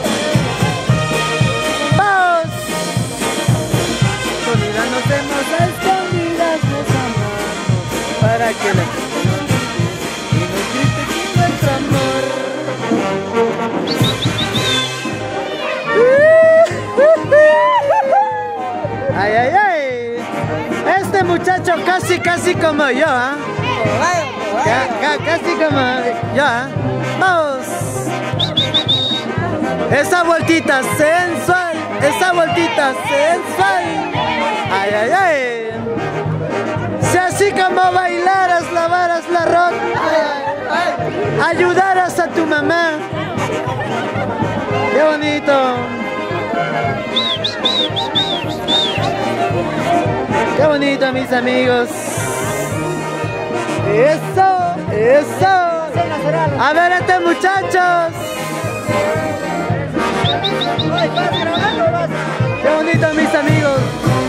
Vamos. Escondidas nos vemos, a escondidas nos amamos. Para que la gente no olvide y nos grite nuestro amor. Ay, ay, ay. Este muchacho muchacho casi, casi como yo, ¿ah? Ca- ca- casi como yo, ¿ah? Vamos. Esa vueltita sensual, esa vueltita sensual. Ay, ay, ay. Si así como bailaras, lavaras la ropa, ayudaras a tu mamá. Qué bonito. Qué bonito, mis amigos. Eso, eso. A ver, este muchachos. Qué bonito, mis amigos.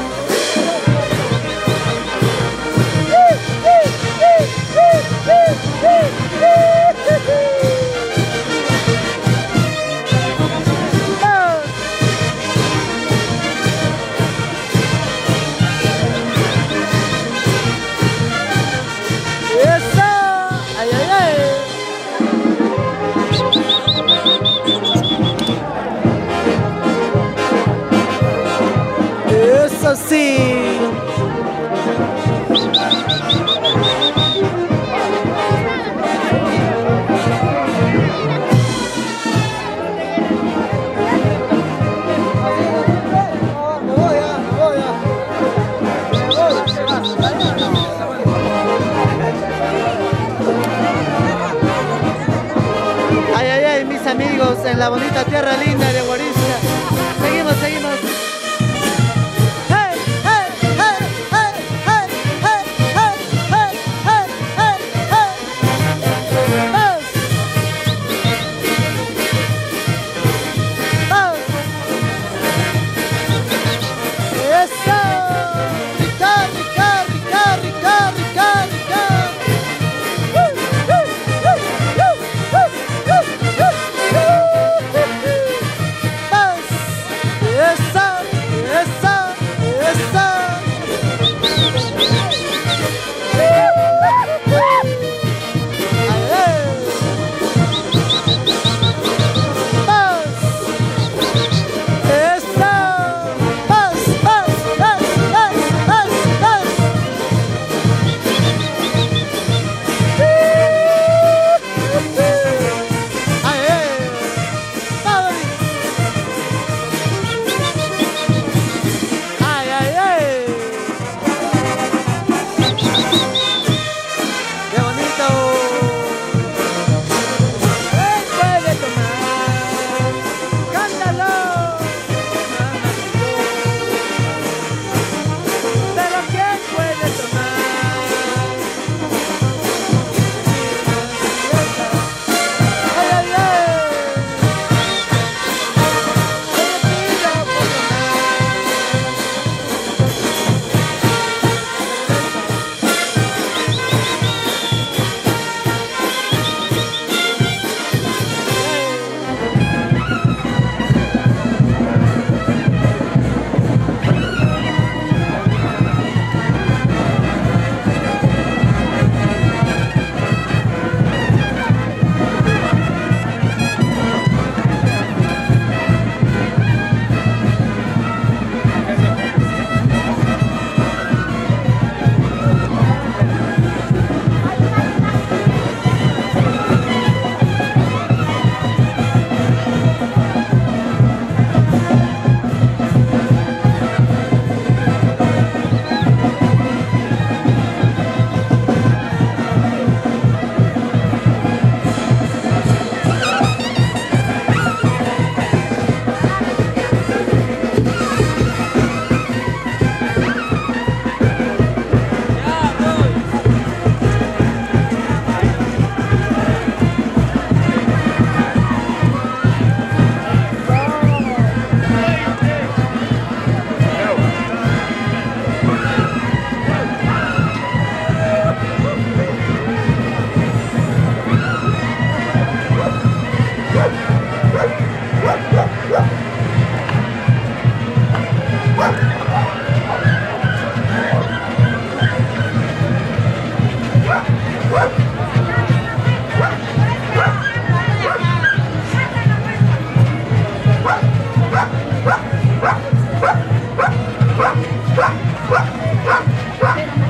Eso sí. Ay, ay, ay, mis amigos, en la bonita tierra linda de Huarizca. Seguimos, seguimos. Pero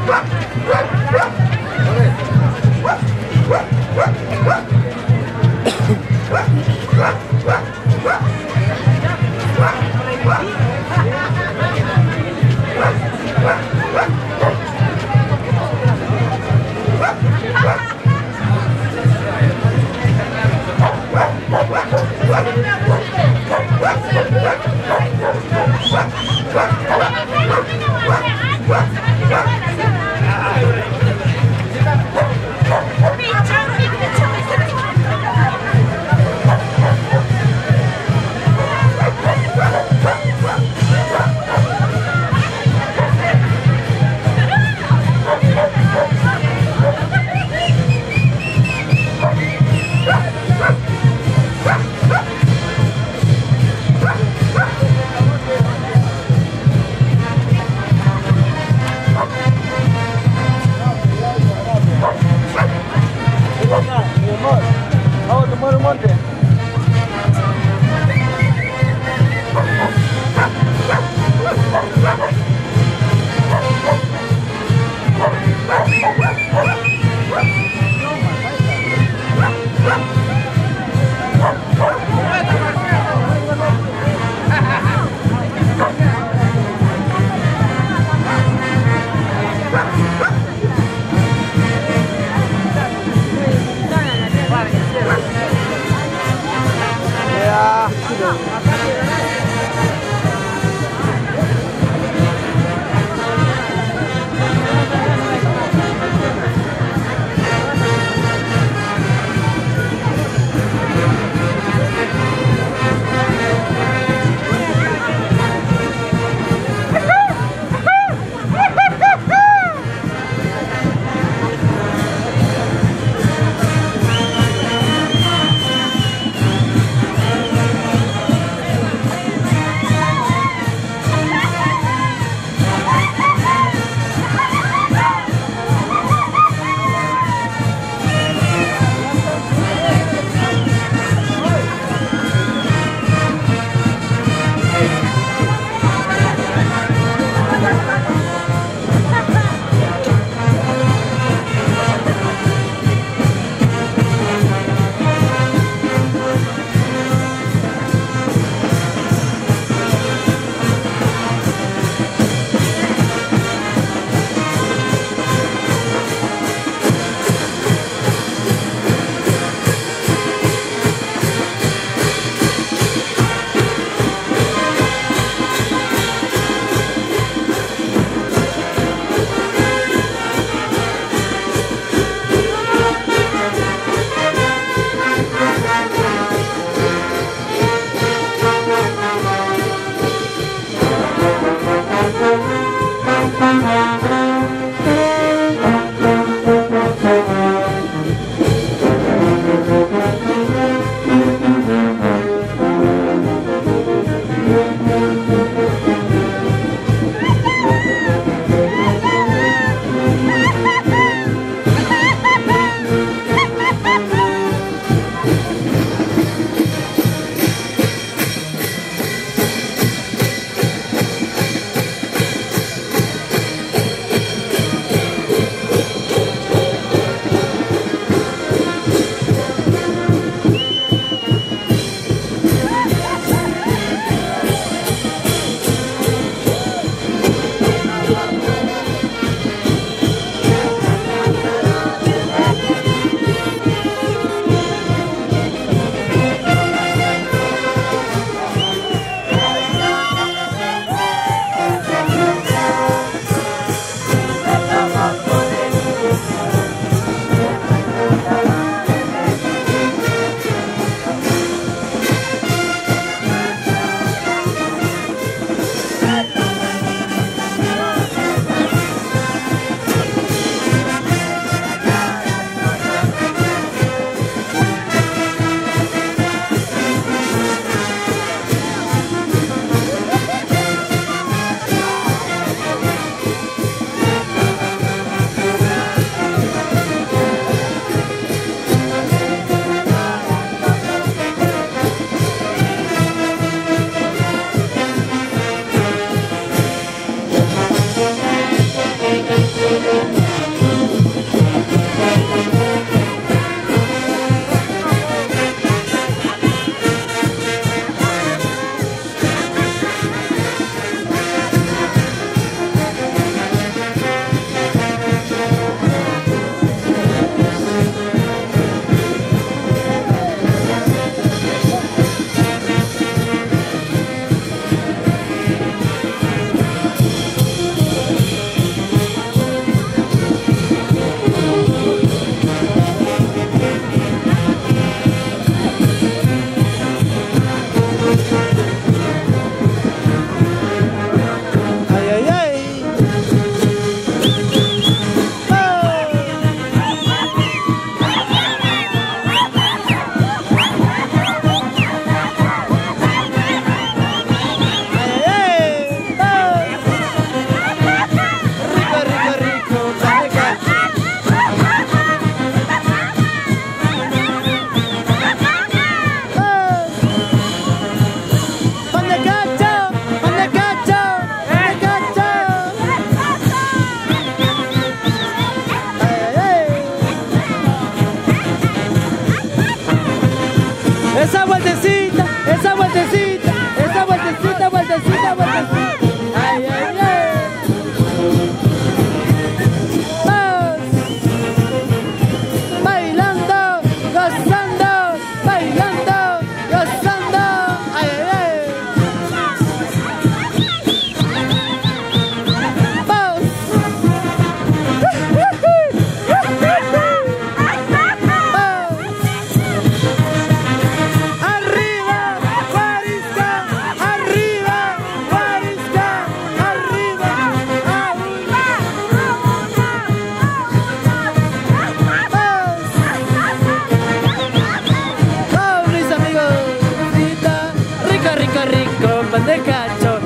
con pan de cacho.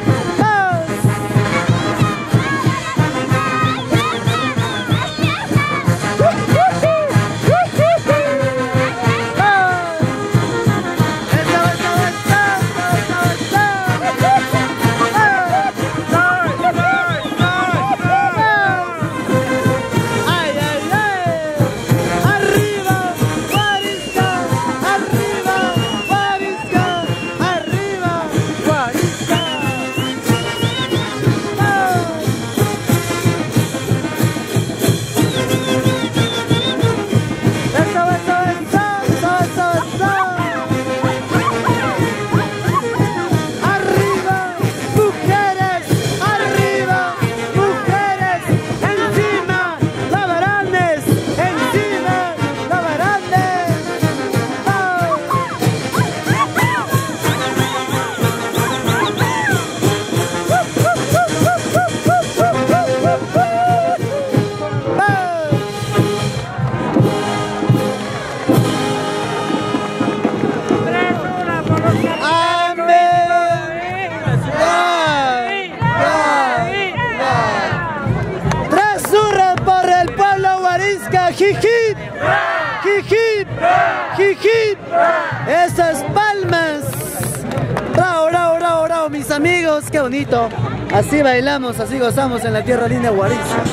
¡Jijip! ¡Jijip! ¡Jijip! ¡Esas palmas! ¡Bravo, bravo, bravo, bravo, mis amigos! ¡Qué bonito! Así bailamos, así gozamos en la tierra linda de Huarizca.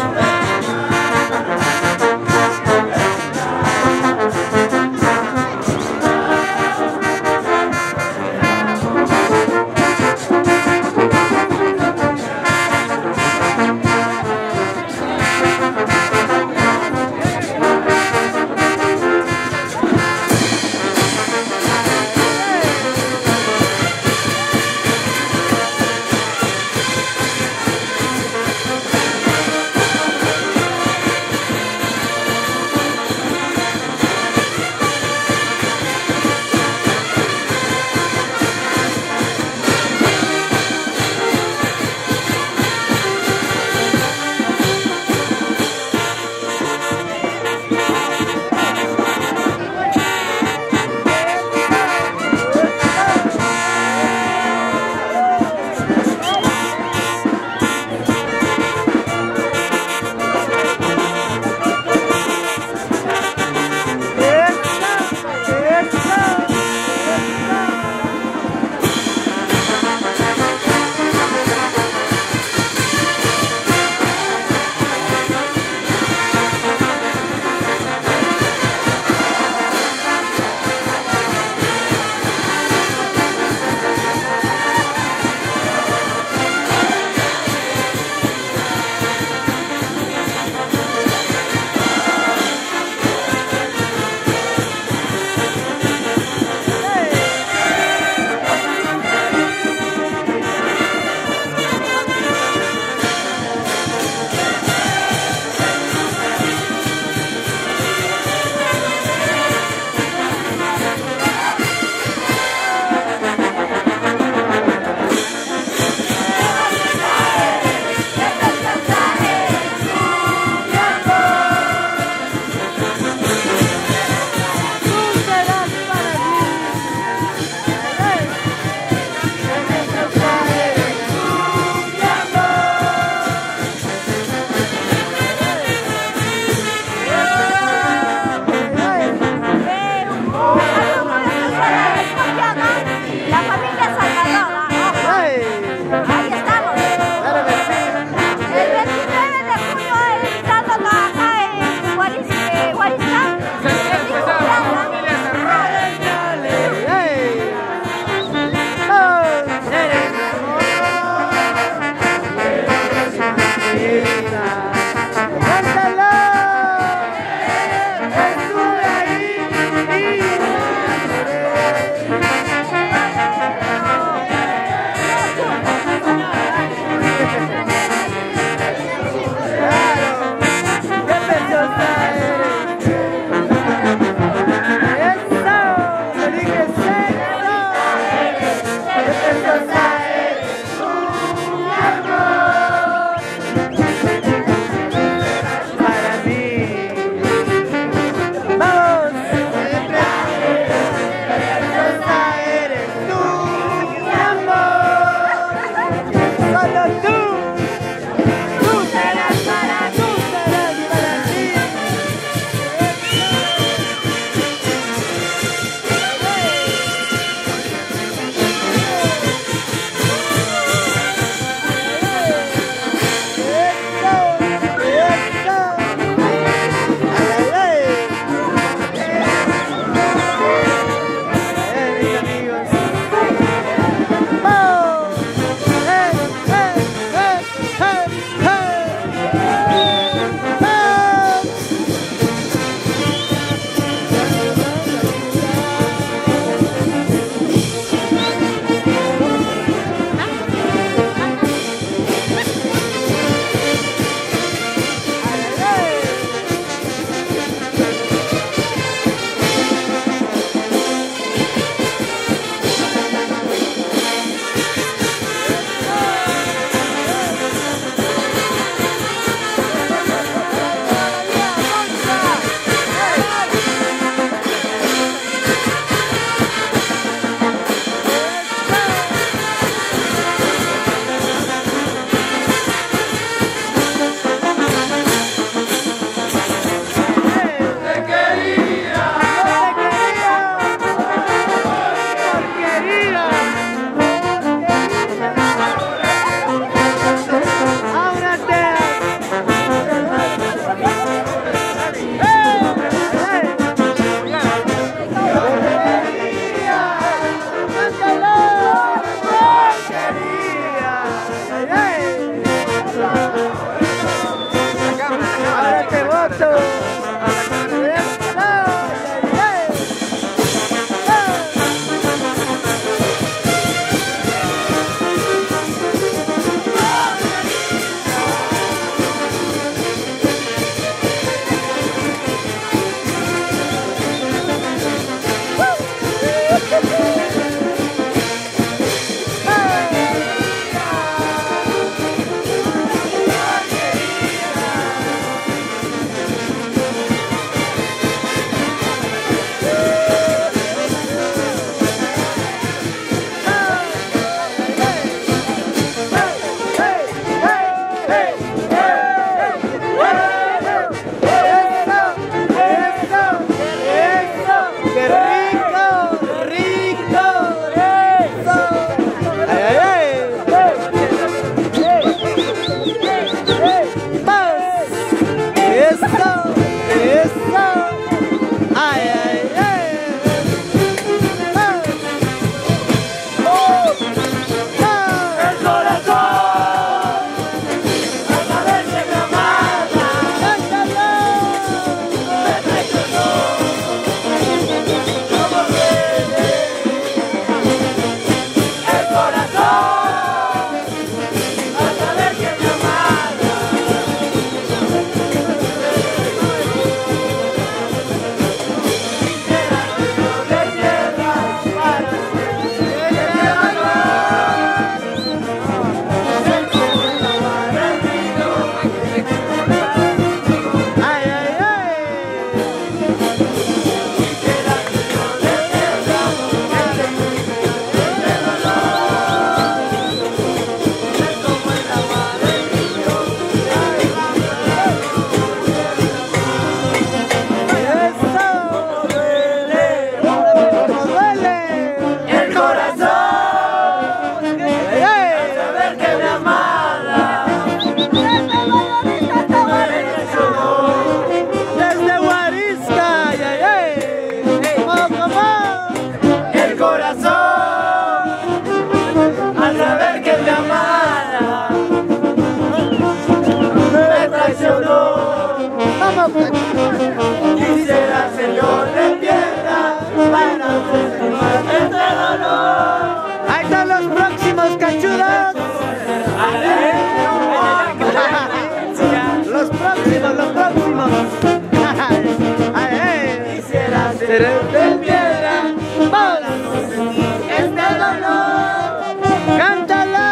cerebro de piedra, vamos, este dolor, cántalo.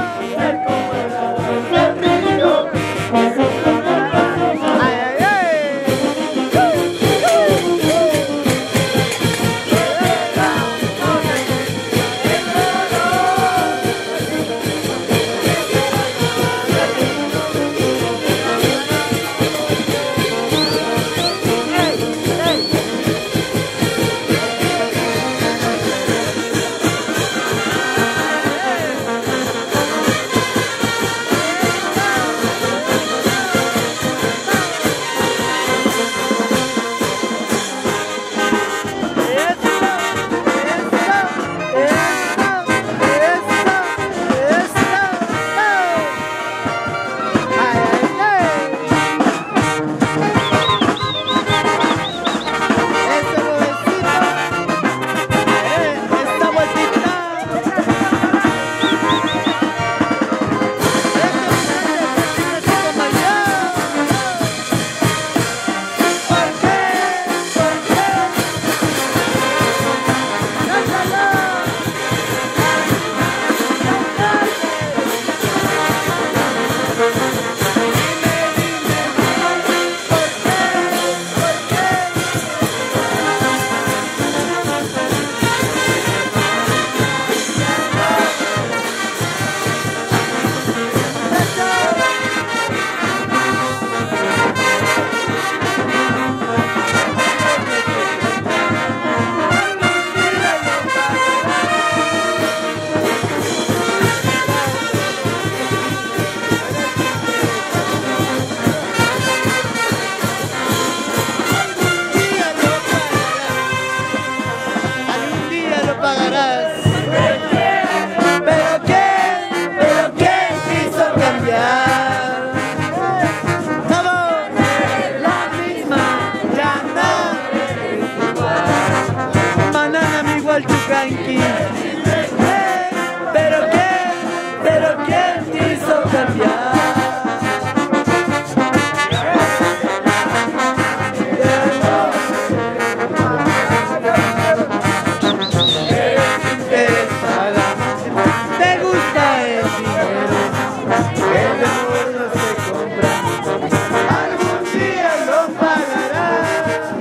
Pero quién, pero quién te hizo cambiar. Eres interesada, te gusta el dinero, el amor no se compra, algún día lo pagarás.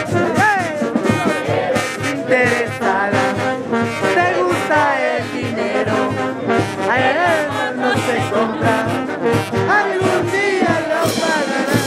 Eres interesada, te gusta el dinero, el amor no se compra, algún día lo pagarás.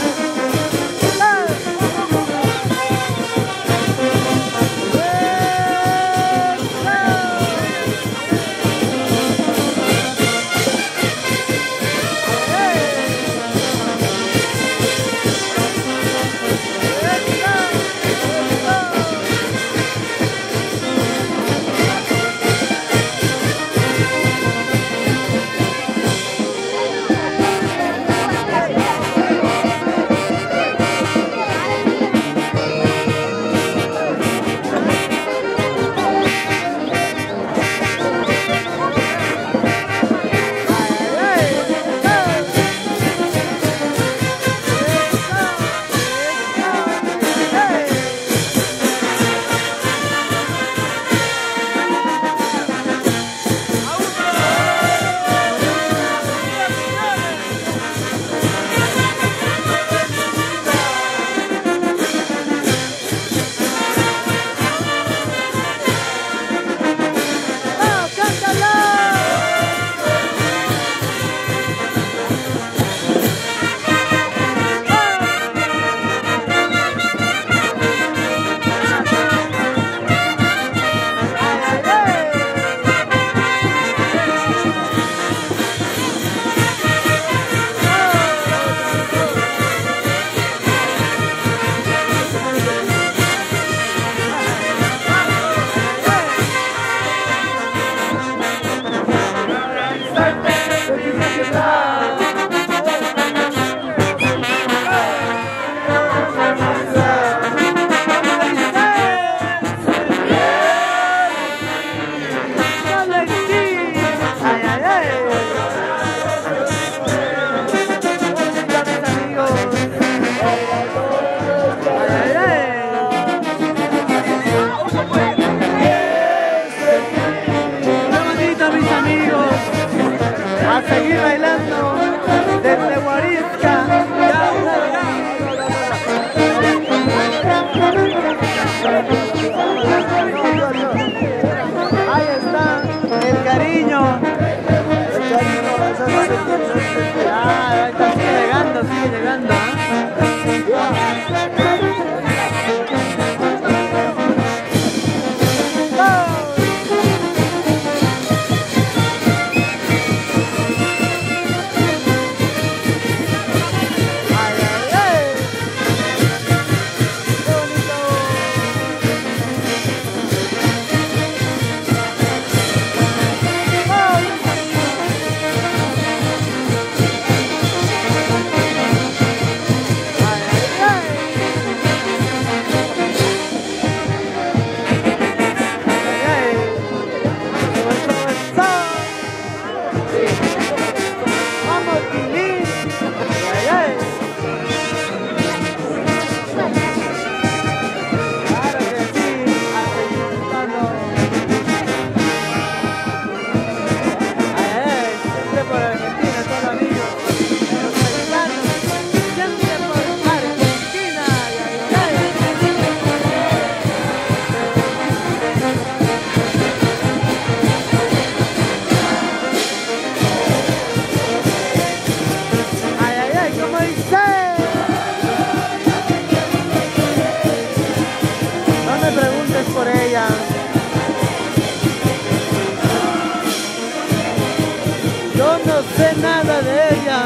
seguir bailando desde Huarizca. Ahí está el cariño. Ah, ahí está, sigue llegando, sigue llegando. Por ella. Yo no sé nada de ella.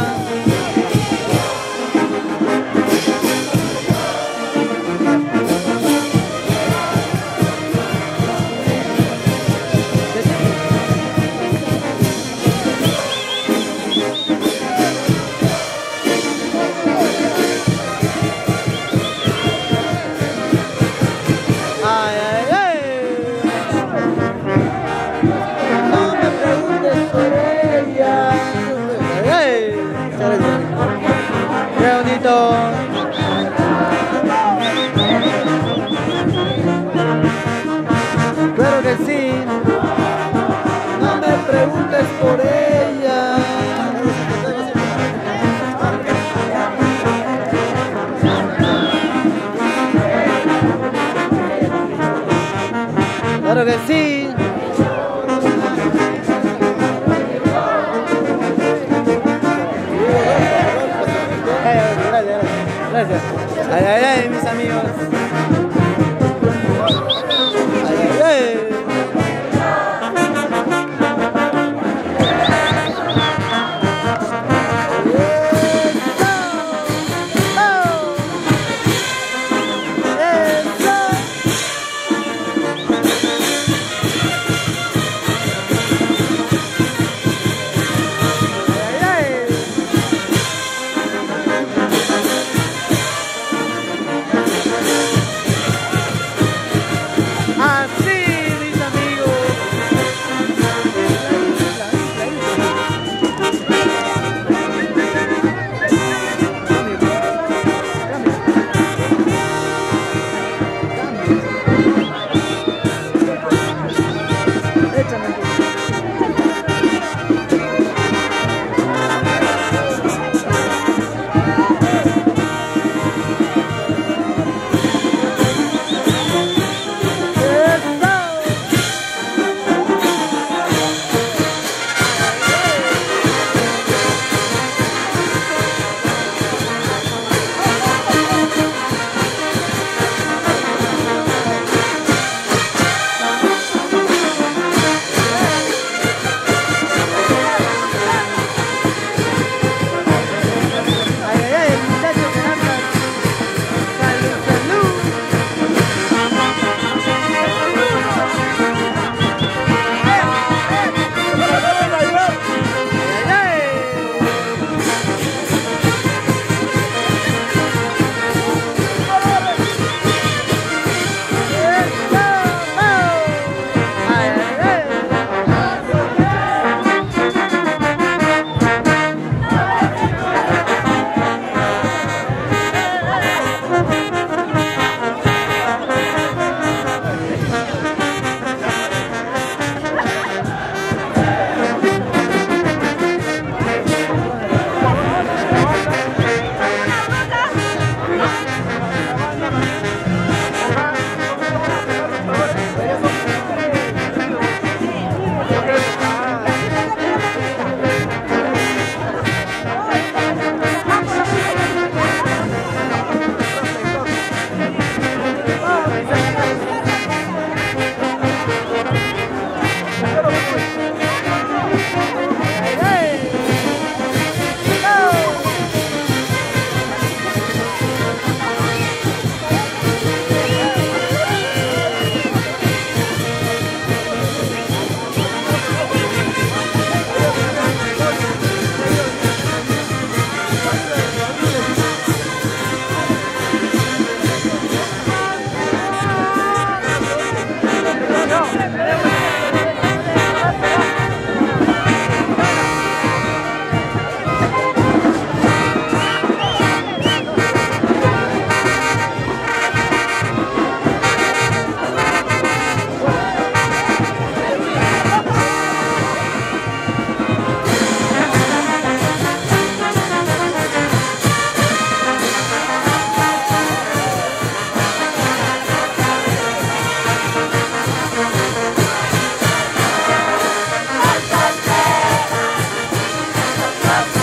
más.